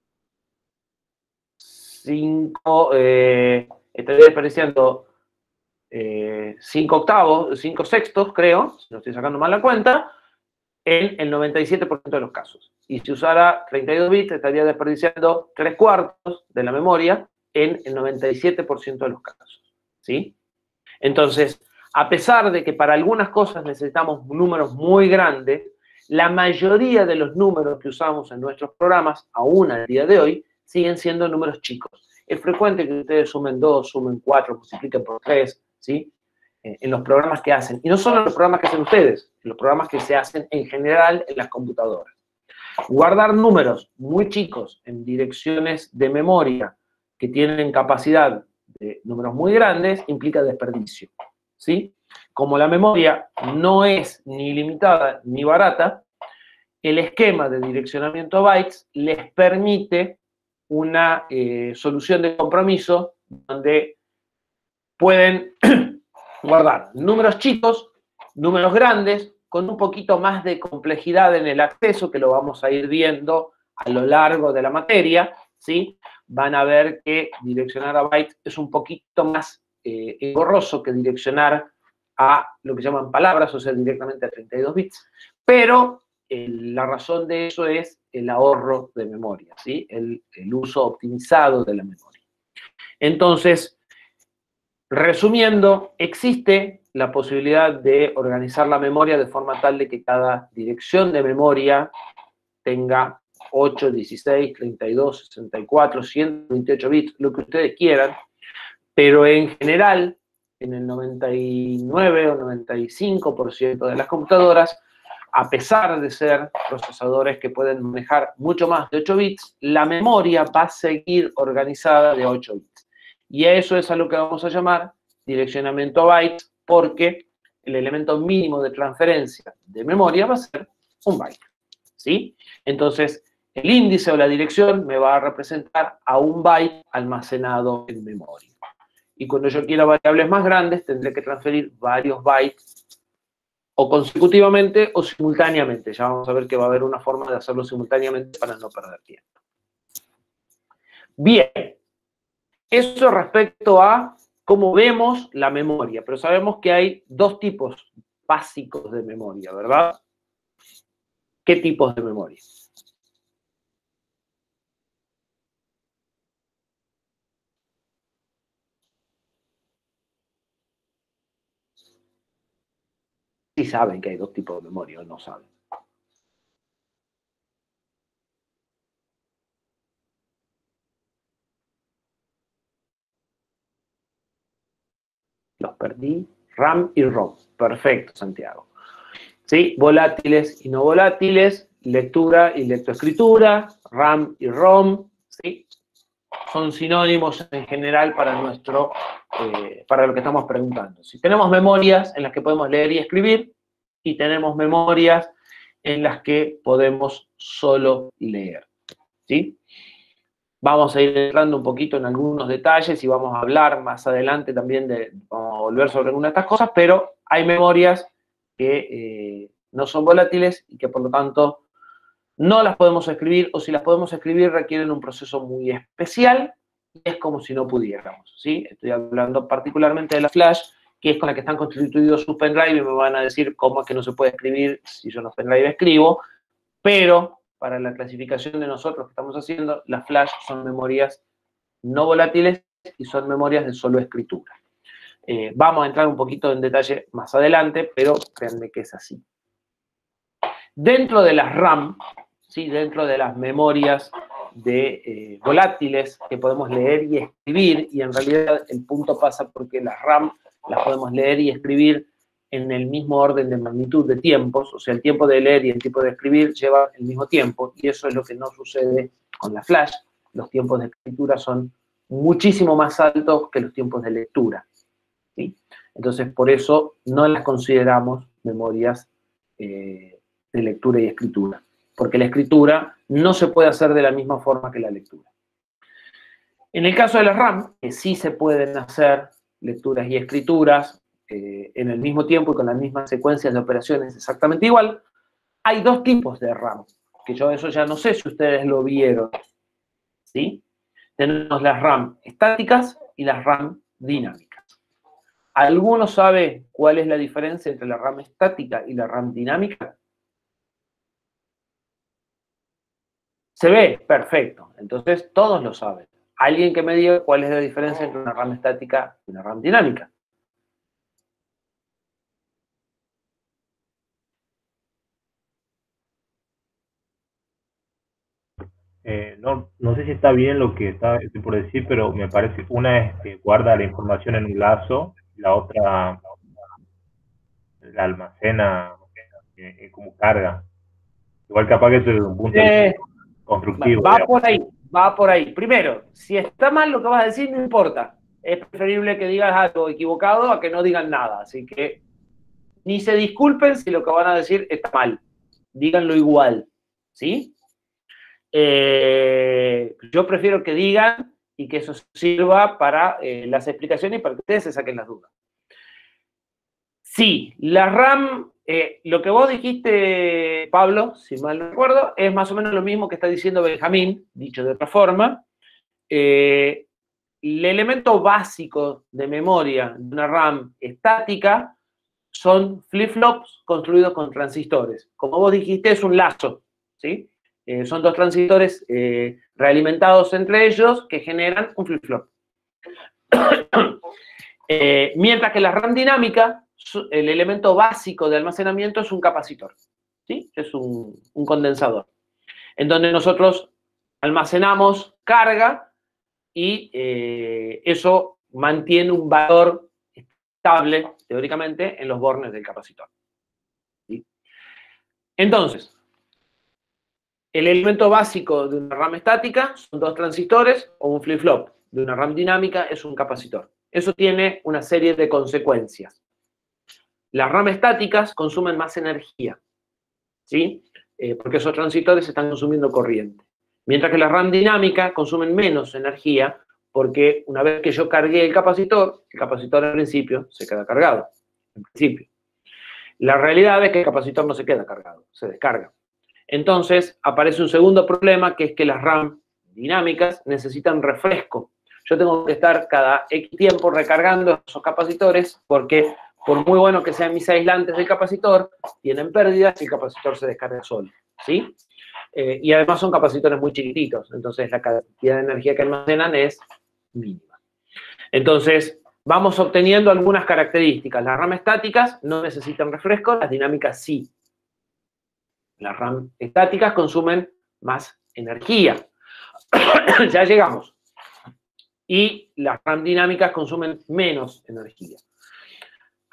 cinco, eh, estaría desperdiciando eh, cinco octavos, cinco sextos, creo, si no estoy sacando mal la cuenta, en el noventa y siete por ciento de los casos. Y si usara treinta y dos bits, estaría desperdiciando tres cuartos de la memoria en el noventa y siete por ciento de los casos, ¿sí? Entonces, a pesar de que para algunas cosas necesitamos números muy grandes, la mayoría de los números que usamos en nuestros programas, aún al día de hoy, siguen siendo números chicos. Es frecuente que ustedes sumen dos, sumen cuatro, multipliquen por tres, ¿sí? En los programas que hacen. Y no solo en los programas que hacen ustedes, en los programas que se hacen en general en las computadoras. Guardar números muy chicos en direcciones de memoria que tienen capacidad de números muy grandes implica desperdicio, ¿sí? Como la memoria no es ni limitada ni barata, el esquema de direccionamiento a bytes les permite una eh, solución de compromiso donde pueden guardar números chicos, números grandes, con un poquito más de complejidad en el acceso, que lo vamos a ir viendo a lo largo de la materia, ¿sí? Van a ver que direccionar a bytes es un poquito más eh, engorroso que direccionar a lo que llaman palabras, o sea, directamente a treinta y dos bits, pero eh, la razón de eso es el ahorro de memoria, ¿sí? El, el uso optimizado de la memoria. Entonces, resumiendo, existe la posibilidad de organizar la memoria de forma tal de que cada dirección de memoria tenga ocho, dieciséis, treinta y dos, sesenta y cuatro, ciento veintiocho bits, lo que ustedes quieran, pero en general, en el noventa y nueve o noventa y cinco por ciento de las computadoras, a pesar de ser procesadores que pueden manejar mucho más de ocho bits, la memoria va a seguir organizada de ocho bits. Y eso es a lo que vamos a llamar direccionamiento a bytes, porque el elemento mínimo de transferencia de memoria va a ser un byte, ¿sí? Entonces, el índice o la dirección me va a representar a un byte almacenado en memoria. Y cuando yo quiera variables más grandes, tendré que transferir varios bytes o consecutivamente o simultáneamente. Ya vamos a ver que va a haber una forma de hacerlo simultáneamente para no perder tiempo. Bien. Eso respecto a cómo vemos la memoria, pero sabemos que hay dos tipos básicos de memoria, ¿verdad? ¿Qué tipos de memoria? Sí saben que hay dos tipos de memoria, o no saben. perdí. RAM y ROM. Perfecto, Santiago. ¿Sí? Volátiles y no volátiles, lectura y lectoescritura, RAM y ROM, ¿sí? Son sinónimos en general para, nuestro, eh, para lo que estamos preguntando. Si tenemos memorias en las que podemos leer y escribir, y tenemos memorias en las que podemos solo leer, ¿sí? Vamos a ir entrando un poquito en algunos detalles y vamos a hablar más adelante también de, vamos a volver sobre algunas de estas cosas, pero hay memorias que eh, no son volátiles y que por lo tanto no las podemos escribir, o si las podemos escribir requieren un proceso muy especial y es como si no pudiéramos, ¿sí? Estoy hablando particularmente de la flash, que es con la que están constituidos sus pendrive, y me van a decir cómo es que no se puede escribir si yo en los pendrive escribo, pero para la clasificación de nosotros que estamos haciendo, las flash son memorias no volátiles y son memorias de solo escritura. Eh, vamos a entrar un poquito en detalle más adelante, pero créanme que es así. Dentro de las RAM, ¿sí? Dentro de las memorias de eh, volátiles que podemos leer y escribir, y en realidad el punto pasa porque las RAM las podemos leer y escribir en el mismo orden de magnitud de tiempos, o sea, el tiempo de leer y el tiempo de escribir llevan el mismo tiempo, y eso es lo que no sucede con la flash. Los tiempos de escritura son muchísimo más altos que los tiempos de lectura, ¿sí? Entonces, por eso no las consideramos memorias eh, de lectura y escritura, porque la escritura no se puede hacer de la misma forma que la lectura. En el caso de las RAM, que sí se pueden hacer lecturas y escrituras eh, en el mismo tiempo y con las mismas secuencias de operaciones exactamente igual, hay dos tipos de RAM, que yo eso ya no sé si ustedes lo vieron, ¿sí? Tenemos las RAM estáticas y las RAM dinámicas. ¿Alguno sabe cuál es la diferencia entre la RAM estática y la RAM dinámica? ¿Se ve? Perfecto. Entonces, todos lo saben. Alguien que me diga cuál es la diferencia entre una RAM estática y una RAM dinámica. Eh, no, no sé si está bien lo que está, estoy por decir, pero me parece que una es que guarda la información en un lazo, la otra la almacena eh, eh, como carga. Igual capaz que eso es un punto Eh, constructivo. Va digamos. por ahí, va por ahí. Primero, si está mal lo que vas a decir, no importa. Es preferible que digas algo equivocado a que no digan nada. Así que ni se disculpen si lo que van a decir está mal. Díganlo igual, ¿sí? Eh, yo prefiero que digan y que eso sirva para eh, las explicaciones y para que ustedes se saquen las dudas. Sí, la RAM, eh, lo que vos dijiste, Pablo, si mal no recuerdo, es más o menos lo mismo que está diciendo Benjamín, dicho de otra forma. Eh, el elemento básico de memoria de una RAM estática son flip-flops construidos con transistores. Como vos dijiste, es un lazo, ¿sí? Eh, son dos transistores eh, realimentados entre ellos que generan un flip-flop. eh, mientras que la RAM dinámica, el elemento básico de almacenamiento es un capacitor, ¿sí? Es un, un condensador, en donde nosotros almacenamos carga y eh, eso mantiene un valor estable, teóricamente, en los bornes del capacitor, ¿sí? Entonces, el elemento básico de una RAM estática son dos transistores o un flip-flop. De una RAM dinámica es un capacitor. Eso tiene una serie de consecuencias. Las RAM estáticas consumen más energía, ¿sí? Eh, porque esos transistores están consumiendo corriente. Mientras que la RAM dinámica consumen menos energía porque una vez que yo cargué el capacitor, el capacitor al principio se queda cargado. En principio. La realidad es que el capacitor no se queda cargado, se descarga. Entonces aparece un segundo problema, que es que las RAM dinámicas necesitan refresco. Yo tengo que estar cada X tiempo recargando esos capacitores porque por muy bueno que sean mis aislantes del capacitor, tienen pérdidas y el capacitor se descarga solo, ¿sí? Eh, y además son capacitores muy chiquititos, entonces la cantidad de energía que almacenan es mínima. Entonces, vamos obteniendo algunas características. Las RAM estáticas no necesitan refresco, las dinámicas sí. Las RAM estáticas consumen más energía. Ya llegamos. Y las RAM dinámicas consumen menos energía.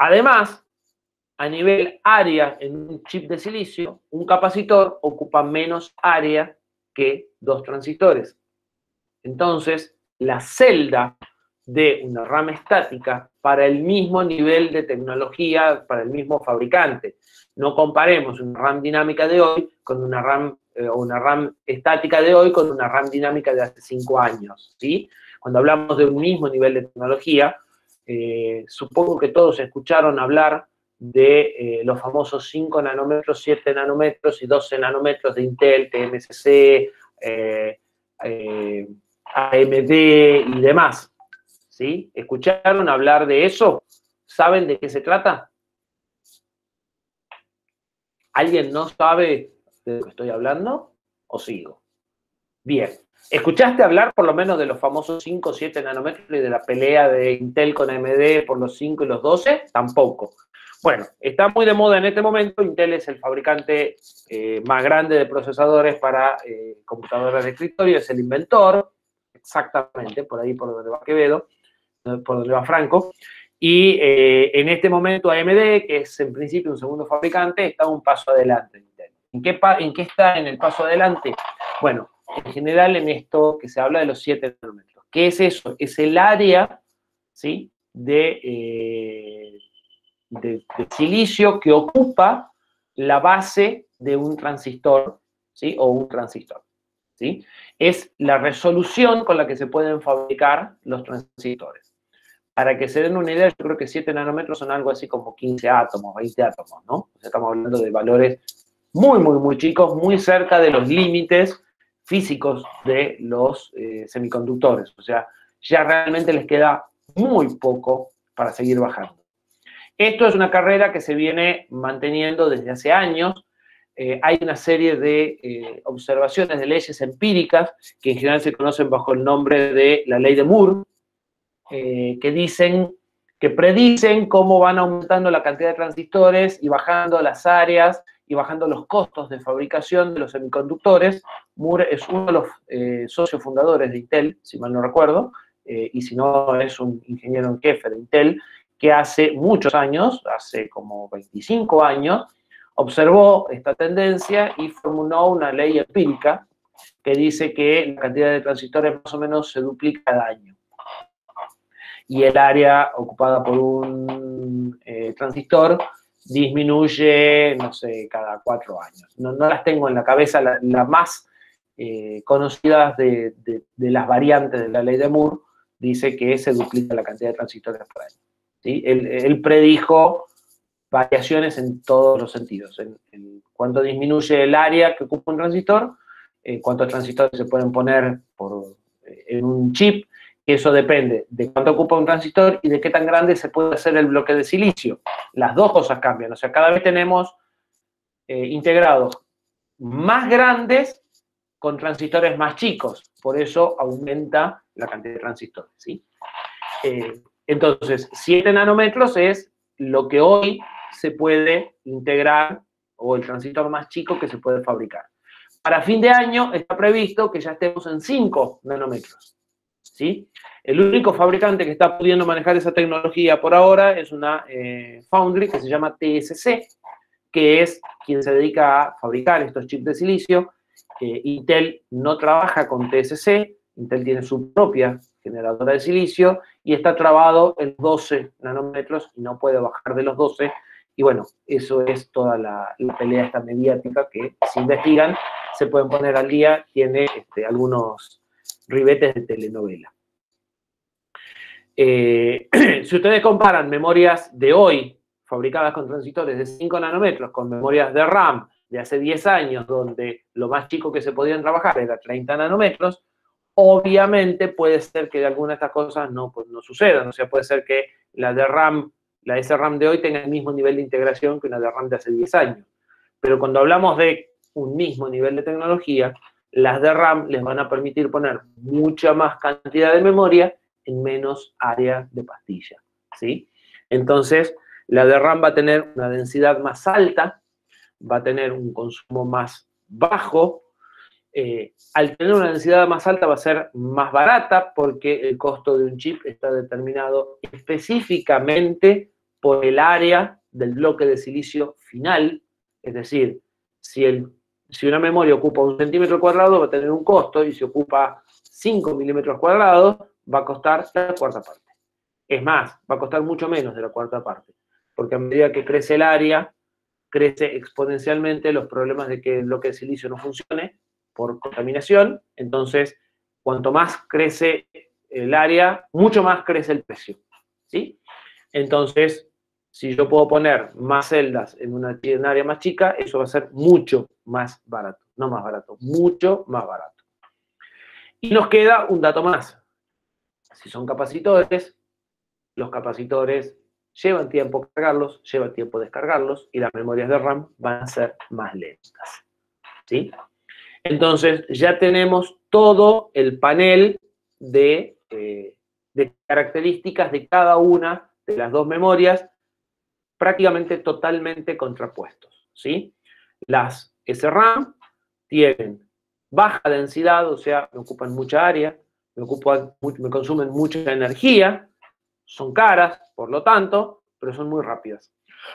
Además, a nivel área en un chip de silicio, un capacitor ocupa menos área que dos transistores. Entonces, la celda de una RAM estática para el mismo nivel de tecnología, para el mismo fabricante. No comparemos una RAM dinámica de hoy con una RAM, eh, una RAM estática de hoy con una RAM dinámica de hace cinco años, ¿sí? Cuando hablamos de un mismo nivel de tecnología, eh, supongo que todos escucharon hablar de eh, los famosos cinco nanómetros, siete nanómetros y doce nanómetros de Intel, T M C C, eh, eh, A M D y demás, ¿sí? ¿Escucharon hablar de eso? ¿Saben de qué se trata? ¿Alguien no sabe de lo que estoy hablando? ¿O sigo? Bien. ¿Escuchaste hablar por lo menos de los famosos cinco o siete nanómetros y de la pelea de Intel con A M D por los cinco y los doce? Tampoco. Bueno, está muy de moda en este momento. Intel es el fabricante eh, más grande de procesadores para eh, computadoras de escritorio, es el inventor, exactamente, por ahí por donde va Quevedo, por donde va Franco. Y eh, en este momento A M D, que es en principio un segundo fabricante, está un paso adelante de Intel. ¿En qué, ¿En qué está en el paso adelante? Bueno, en general en esto que se habla de los siete nanómetros. ¿Qué es eso? Es el área, ¿sí?, de, eh, de, de silicio que ocupa la base de un transistor, ¿sí?, o un transistor, ¿sí? Es la resolución con la que se pueden fabricar los transistores. Para que se den una idea, yo creo que siete nanómetros son algo así como quince átomos, veinte átomos, ¿no? O sea, estamos hablando de valores muy, muy, muy chicos, muy cerca de los límites físicos de los eh, semiconductores. O sea, ya realmente les queda muy poco para seguir bajando. Esto es una carrera que se viene manteniendo desde hace años. Eh, hay una serie de eh, observaciones, de leyes empíricas, que en general se conocen bajo el nombre de la ley de Moore, eh, que dicen, que predicen cómo van aumentando la cantidad de transistores y bajando las áreas y bajando los costos de fabricación de los semiconductores. Moore es uno de los eh, socios fundadores de Intel, si mal no recuerdo, eh, y si no es un ingeniero en jefe de Intel, que hace muchos años, hace como veinticinco años, observó esta tendencia y formuló una ley empírica que dice que la cantidad de transistores más o menos se duplica cada año. Y el área ocupada por un eh, transistor disminuye, no sé, cada cuatro años. No, no las tengo en la cabeza, las la más eh, conocidas de, de, de las variantes de la ley de Moore, dice que se duplica la cantidad de transistores por año, ¿sí? Él, él predijo variaciones en todos los sentidos, en, en cuánto disminuye el área que ocupa un transistor, eh, cuántos transistores se pueden poner por, eh, en un chip. Eso depende de cuánto ocupa un transistor y de qué tan grande se puede hacer el bloque de silicio. Las dos cosas cambian. O sea, cada vez tenemos eh, integrados más grandes con transistores más chicos. Por eso aumenta la cantidad de transistores, ¿sí? Eh, entonces, siete nanómetros es lo que hoy se puede integrar, o el transistor más chico que se puede fabricar. Para fin de año está previsto que ya estemos en cinco nanómetros. ¿Sí? El único fabricante que está pudiendo manejar esa tecnología por ahora es una eh, foundry que se llama T S C, que es quien se dedica a fabricar estos chips de silicio. Eh, Intel no trabaja con T S C, Intel tiene su propia generadora de silicio y está trabado en doce nanómetros y no puede bajar de los doce. Y bueno, eso es toda la, la pelea esta mediática que, si investigan, se pueden poner al día. Tiene este, algunos ribetes de telenovela. Eh, si ustedes comparan memorias de hoy, fabricadas con transistores de cinco nanómetros, con memorias de RAM de hace diez años, donde lo más chico que se podían trabajar era treinta nanómetros, obviamente puede ser que de alguna de estas cosas no, pues, no sucedan. O sea, puede ser que la de RAM, la S RAM de hoy tenga el mismo nivel de integración que una de RAM de hace diez años. Pero cuando hablamos de un mismo nivel de tecnología, las de RAM les van a permitir poner mucha más cantidad de memoria en menos área de pastilla, ¿sí? Entonces, la de RAM va a tener una densidad más alta, va a tener un consumo más bajo. Eh, al tener una densidad más alta va a ser más barata porque el costo de un chip está determinado específicamente por el área del bloque de silicio final, es decir, si, el, si una memoria ocupa un centímetro cuadrado va a tener un costo, y si ocupa cinco milímetros cuadrados va a costar la cuarta parte. Es más, va a costar mucho menos de la cuarta parte, porque a medida que crece el área, crece exponencialmente los problemas de que el bloque de silicio no funcione por contaminación. Entonces, cuanto más crece el área, mucho más crece el precio, ¿sí? Entonces, si yo puedo poner más celdas en una, en una área más chica, eso va a ser mucho más barato. No más barato, mucho más barato. Y nos queda un dato más. Si son capacitores, los capacitores llevan tiempo cargarlos, lleva tiempo descargarlos, y las memorias de RAM van a ser más lentas, ¿sí? Entonces, ya tenemos todo el panel de, eh, de características de cada una de las dos memorias, prácticamente totalmente contrapuestos, ¿sí? Las S RAM tienen baja densidad, o sea, me ocupan mucha área, me, ocupan, me consumen mucha energía, son caras, por lo tanto, pero son muy rápidas.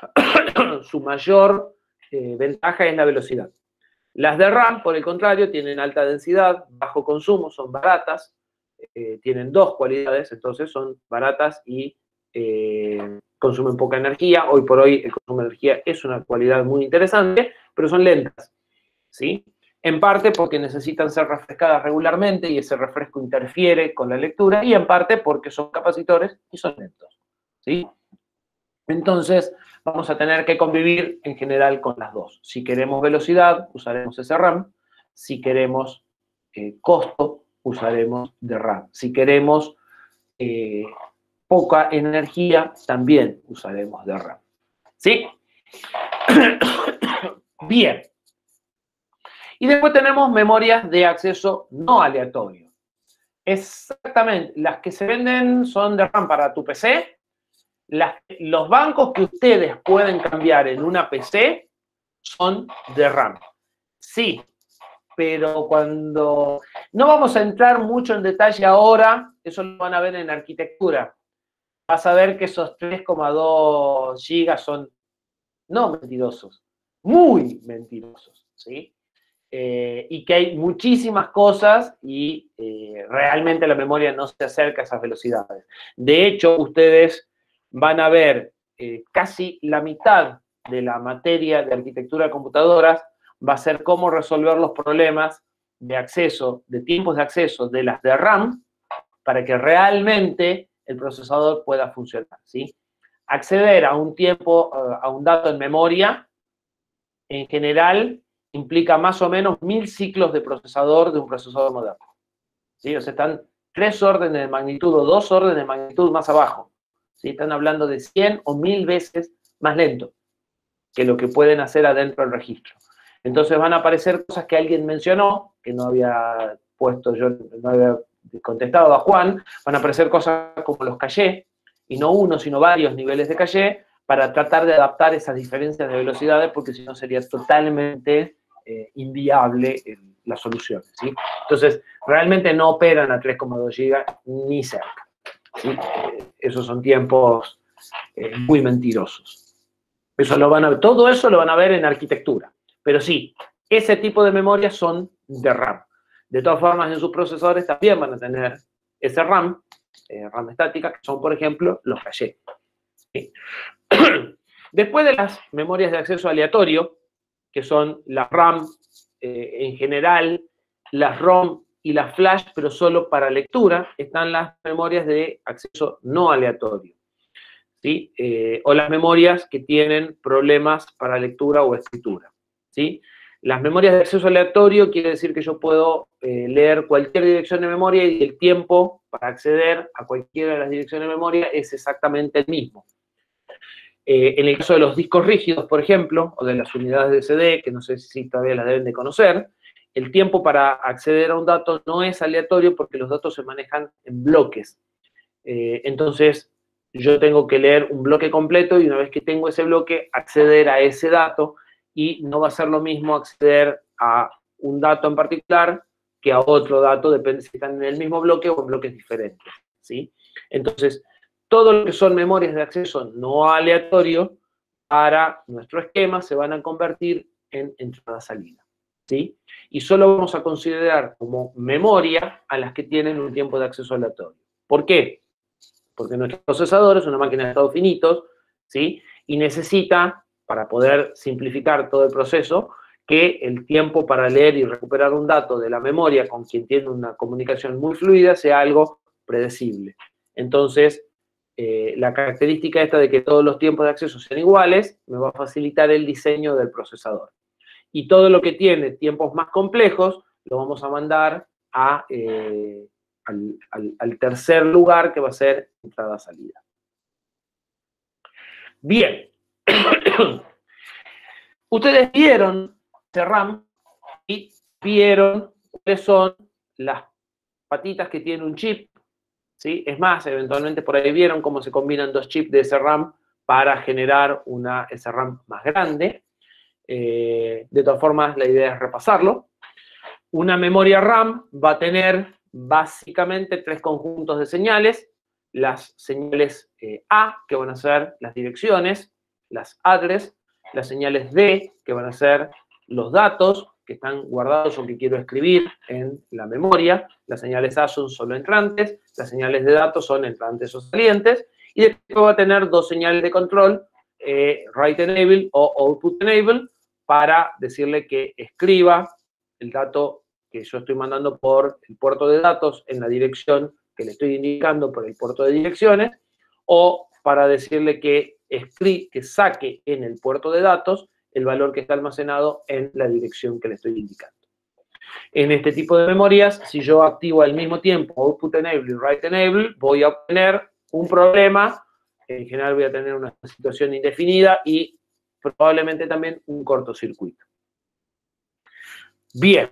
Su mayor eh, ventaja es la velocidad. Las de RAM, por el contrario, tienen alta densidad, bajo consumo, son baratas, eh, tienen dos cualidades, entonces son baratas y eh, consumen poca energía. Hoy por hoy el consumo de energía es una cualidad muy interesante, pero son lentas, ¿sí? En parte porque necesitan ser refrescadas regularmente y ese refresco interfiere con la lectura, y en parte porque son capacitores y son lentos, ¿sí? Entonces, vamos a tener que convivir en general con las dos. Si queremos velocidad, usaremos S RAM. Si queremos eh, costo, usaremos D RAM. Si queremos eh, poca energía, también usaremos D RAM. ¿Sí? Bien. Y después tenemos memorias de acceso no aleatorio. Exactamente, las que se venden son de RAM para tu P C. Las, los bancos que ustedes pueden cambiar en una P C son de RAM. Sí, pero cuando... No vamos a entrar mucho en detalle ahora, eso lo van a ver en arquitectura. Vas a ver que esos tres coma dos gigas son no mentirosos, muy mentirosos, ¿sí? Eh, y que hay muchísimas cosas y eh, realmente la memoria no se acerca a esas velocidades. De hecho, ustedes van a ver eh, casi la mitad de la materia de arquitectura de computadoras va a ser cómo resolver los problemas de acceso, de tiempos de acceso de las de RAM para que realmente el procesador pueda funcionar, ¿sí? Acceder a un tiempo, a un dato en memoria, en general, implica más o menos mil ciclos de procesador de un procesador moderno, ¿sí? O sea, están tres órdenes de magnitud o dos órdenes de magnitud más abajo, ¿sí? Están hablando de cien o mil veces más lento que lo que pueden hacer adentro del registro. Entonces van a aparecer cosas que alguien mencionó, que no había puesto yo, no había contestado a Juan, van a aparecer cosas como los cachés, y no uno, sino varios niveles de caché, para tratar de adaptar esas diferencias de velocidades, porque si no sería totalmente eh, inviable eh, las soluciones, ¿sí? Entonces, realmente no operan a tres coma dos gigas ni cerca, ¿sí? Eh, esos son tiempos eh, muy mentirosos. Eso lo van a, todo eso lo van a ver en arquitectura. Pero sí, ese tipo de memorias son de RAM. De todas formas, en sus procesadores también van a tener ese RAM, eh, RAM estática, que son, por ejemplo, los cachés, ¿sí? Después de las memorias de acceso aleatorio, que son las RAM eh, en general, las ROM y las flash, pero solo para lectura, están las memorias de acceso no aleatorio, ¿sí? Eh, o las memorias que tienen problemas para lectura o escritura, ¿sí? Las memorias de acceso aleatorio quiere decir que yo puedo eh, leer cualquier dirección de memoria y el tiempo para acceder a cualquiera de las direcciones de memoria es exactamente el mismo. Eh, en el caso de los discos rígidos, por ejemplo, o de las unidades de C D, que no sé si todavía las deben de conocer, el tiempo para acceder a un dato no es aleatorio porque los datos se manejan en bloques. Eh, entonces, yo tengo que leer un bloque completo y una vez que tengo ese bloque, acceder a ese dato, y no va a ser lo mismo acceder a un dato en particular que a otro dato, depende si están en el mismo bloque o en bloques diferentes, ¿sí? Entonces, todo lo que son memorias de acceso no aleatorio, para nuestro esquema se van a convertir en entrada-salida, ¿sí? Y solo vamos a considerar como memoria a las que tienen un tiempo de acceso aleatorio. ¿Por qué? Porque nuestro procesador es una máquina de estados finitos, ¿sí? Y necesita, para poder simplificar todo el proceso, que el tiempo para leer y recuperar un dato de la memoria con quien tiene una comunicación muy fluida sea algo predecible. Entonces, eh, la característica esta de que todos los tiempos de acceso sean iguales me va a facilitar el diseño del procesador. Y todo lo que tiene tiempos más complejos lo vamos a mandar a, eh, al, al, al tercer lugar, que va a ser entrada-salida. Bien. Ustedes vieron C RAM y vieron cuáles son las patitas que tiene un chip, ¿sí? Es más, eventualmente por ahí vieron cómo se combinan dos chips de S RAM para generar una S RAM más grande. Eh, de todas formas, la idea es repasarlo. Una memoria RAM va a tener básicamente tres conjuntos de señales. Las señales eh, A, que van a ser las direcciones, las address, las señales D, que van a ser los datos que están guardados o que quiero escribir en la memoria. Las señales A son solo entrantes, las señales de datos son entrantes o salientes, y después va a tener dos señales de control, eh, write enable o output enable, para decirle que escriba el dato que yo estoy mandando por el puerto de datos en la dirección que le estoy indicando por el puerto de direcciones, o para decirle que, escri que saque en el puerto de datos el valor que está almacenado en la dirección que le estoy indicando. En este tipo de memorias, si yo activo al mismo tiempo output enable y write enable, voy a obtener un problema. En general voy a tener una situación indefinida y probablemente también un cortocircuito. Bien.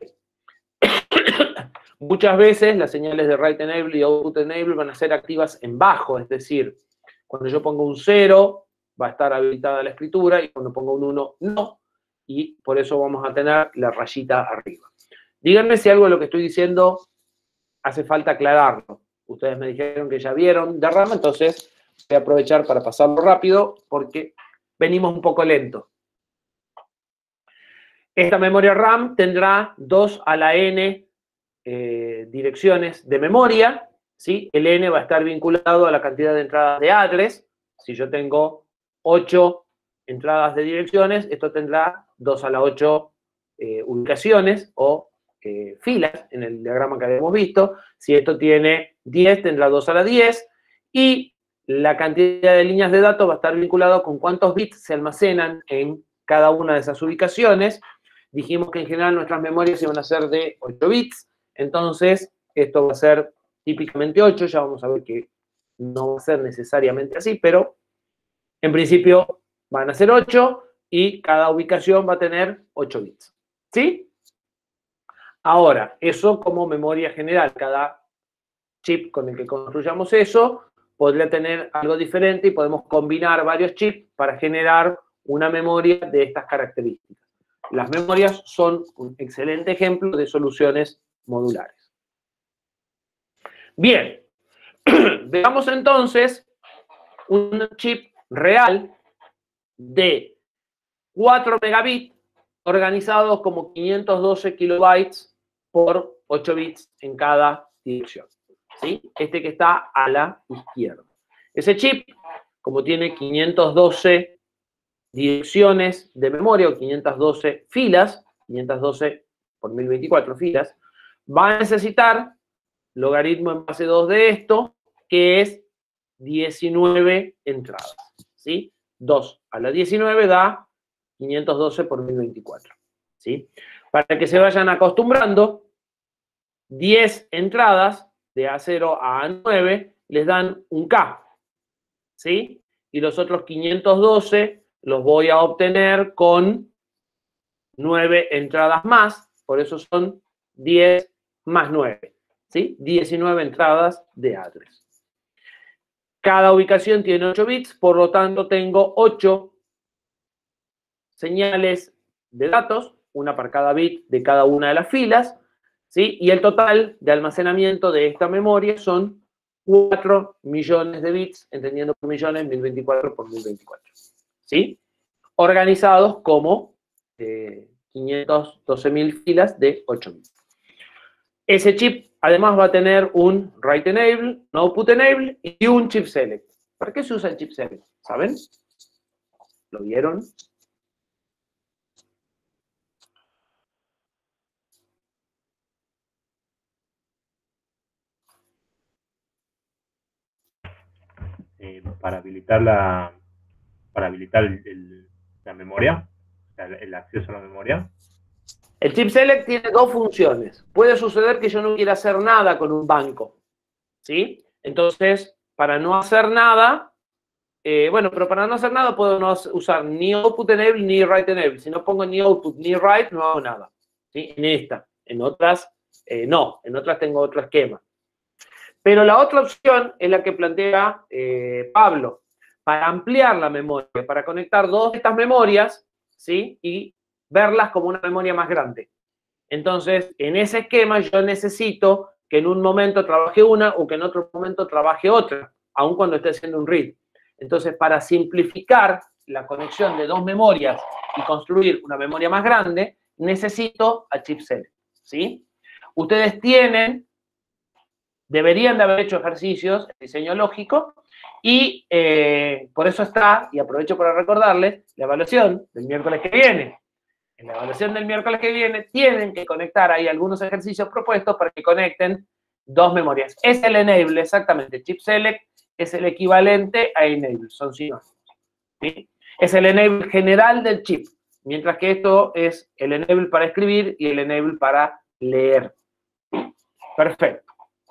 Muchas veces las señales de write enable y output enable van a ser activas en bajo, es decir, cuando yo pongo un cero va a estar habilitada la escritura y cuando pongo un uno no, y por eso vamos a tener la rayita arriba. Díganme si algo de lo que estoy diciendo hace falta aclararlo. Ustedes me dijeron que ya vieron de RAM, entonces voy a aprovechar para pasarlo rápido porque venimos un poco lento. Esta memoria RAM tendrá dos a la n eh, direcciones de memoria, ¿sí? El n va a estar vinculado a la cantidad de entradas de address. Si yo tengo ocho entradas de direcciones, esto tendrá dos a la ocho eh, ubicaciones o eh, filas en el diagrama que habíamos visto. Si esto tiene diez, tendrá dos a la diez. Y la cantidad de líneas de datos va a estar vinculado con cuántos bits se almacenan en cada una de esas ubicaciones. Dijimos que en general nuestras memorias iban a ser de ocho bits. Entonces, esto va a ser típicamente ocho. Ya vamos a ver que no va a ser necesariamente así, pero en principio van a ser ocho y cada ubicación va a tener ocho bits. ¿Sí? Ahora, eso como memoria general. Cada chip con el que construyamos eso podría tener algo diferente y podemos combinar varios chips para generar una memoria de estas características. Las memorias son un excelente ejemplo de soluciones modulares. Bien, veamos entonces un chip real de cuatro megabits organizados como quinientos doce kilobytes por ocho bits en cada dirección. ¿Sí? Este que está a la izquierda. Ese chip, como tiene quinientas doce direcciones de memoria o quinientas doce filas, quinientas doce por mil veinticuatro filas, va a necesitar logaritmo en base dos de esto, que es diecinueve entradas. ¿Sí? dos a la diecinueve da quinientos doce por mil veinticuatro. ¿Sí? Para que se vayan acostumbrando, diez entradas de A cero a A nueve les dan un K. ¿Sí? Y los otros quinientos doce los voy a obtener con nueve entradas más, por eso son diez más nueve, ¿sí? diecinueve entradas de address. Cada ubicación tiene ocho bits, por lo tanto tengo ocho señales de datos, una para cada bit de cada una de las filas, ¿sí? Y el total de almacenamiento de esta memoria son cuatro millones de bits, entendiendo por millones mil veinticuatro por mil veinticuatro. ¿Sí? Organizados como eh, quinientas doce mil filas de ocho mil. Ese chip además va a tener un write enable, un output enable y un chip select. ¿Para qué se usa el chip select? ¿Saben? ¿Lo vieron? Eh, para habilitar la para habilitar el, el, la memoria, o sea, el acceso a la memoria. El chip select tiene dos funciones. Puede suceder que yo no quiera hacer nada con un banco, ¿sí? Entonces, para no hacer nada, eh, bueno, pero para no hacer nada puedo no usar ni output enable ni write enable. Si no pongo ni output ni write, no hago nada, ¿sí? En esta. En otras, eh, no. En otras tengo otro esquema. Pero la otra opción es la que plantea eh, Pablo. Para ampliar la memoria, para conectar dos de estas memorias, ¿sí? Y verlas como una memoria más grande. Entonces, en ese esquema yo necesito que en un momento trabaje una o que en otro momento trabaje otra, aun cuando esté haciendo un read. Entonces, para simplificar la conexión de dos memorias y construir una memoria más grande, necesito a chip select, ¿sí? Ustedes tienen, deberían de haber hecho ejercicios de diseño lógico y eh, por eso está, y aprovecho para recordarles, la evaluación del miércoles que viene. En la evaluación del miércoles que viene tienen que conectar ahí algunos ejercicios propuestos para que conecten dos memorias. Es el enable, exactamente. Chip select es el equivalente a enable, son sinónimos, ¿sí? Es el enable general del chip, mientras que esto es el enable para escribir y el enable para leer. Perfecto.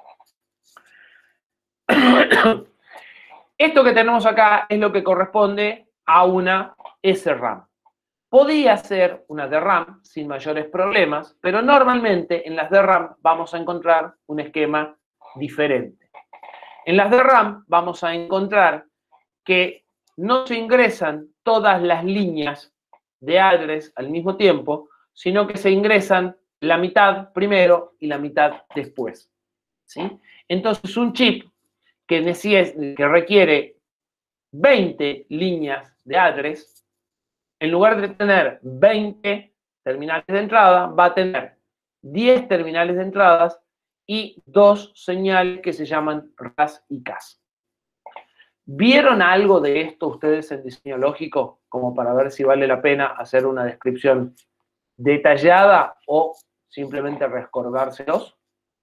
Esto que tenemos acá es lo que corresponde a una S RAM. Podía ser una D RAM sin mayores problemas, pero normalmente en las D RAM vamos a encontrar un esquema diferente. En las D RAM vamos a encontrar que no se ingresan todas las líneas de address al mismo tiempo, sino que se ingresan la mitad primero y la mitad después, ¿sí? Entonces un chip que, que requiere veinte líneas de address, en lugar de tener veinte terminales de entrada, va a tener diez terminales de entradas y dos señales que se llaman R A S y C A S. ¿Vieron algo de esto ustedes en diseño lógico? Como para ver si vale la pena hacer una descripción detallada o simplemente recordárselos.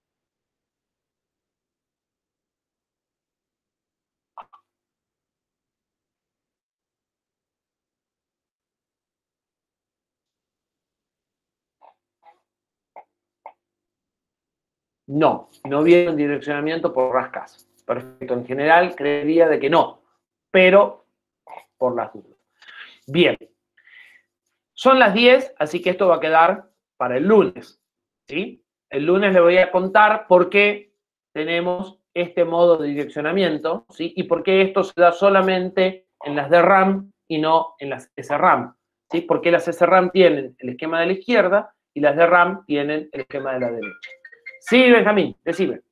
No, no vieron direccionamiento por R A S C A S. Perfecto, en general creería de que no, pero por las dudas. Bien, son las diez, así que esto va a quedar para el lunes, ¿sí? El lunes le voy a contar por qué tenemos este modo de direccionamiento, ¿sí? Y por qué esto se da solamente en las D RAM y no en las S RAM, ¿sí? Porque las S RAM tienen el esquema de la izquierda y las D RAM tienen el esquema de la derecha. Sí, Benjamín, decime.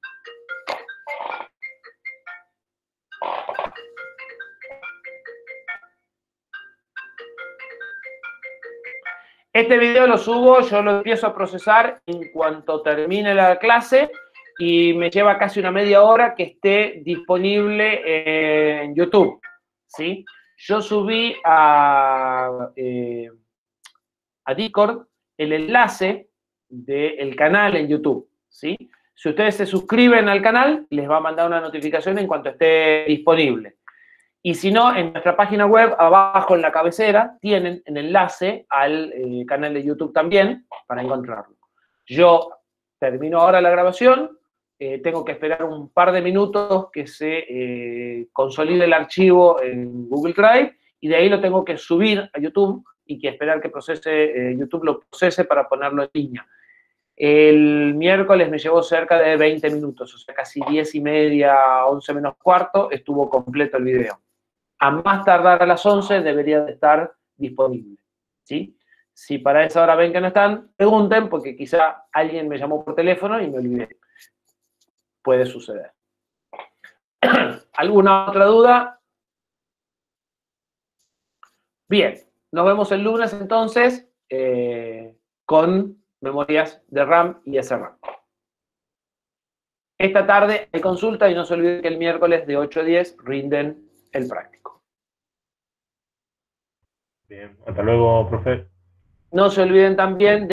Este video lo subo, yo lo empiezo a procesar en cuanto termine la clase y me lleva casi una media hora que esté disponible en YouTube, ¿sí? Yo subí a, eh, a Discord el enlace del canal en YouTube, ¿sí? Si ustedes se suscriben al canal, les va a mandar una notificación en cuanto esté disponible. Y si no, en nuestra página web, abajo en la cabecera, tienen el enlace al eh, canal de YouTube también para encontrarlo. Yo termino ahora la grabación, eh, tengo que esperar un par de minutos que se eh, consolide el archivo en Google Drive y de ahí lo tengo que subir a YouTube y que esperar que procese, eh, YouTube lo procese para ponerlo en línea. El miércoles me llevó cerca de veinte minutos, o sea, casi diez y media, once menos cuarto, estuvo completo el video. A más tardar a las once debería de estar disponible, ¿sí? Si para esa hora ven que no están, pregunten, porque quizá alguien me llamó por teléfono y me olvidé. Puede suceder. ¿Alguna otra duda? Bien, nos vemos el lunes entonces eh, con memorias de RAM y S RAM. Esta tarde hay consulta y no se olviden que el miércoles de ocho a diez rinden el práctico. Bien, hasta luego, profe. No se olviden también de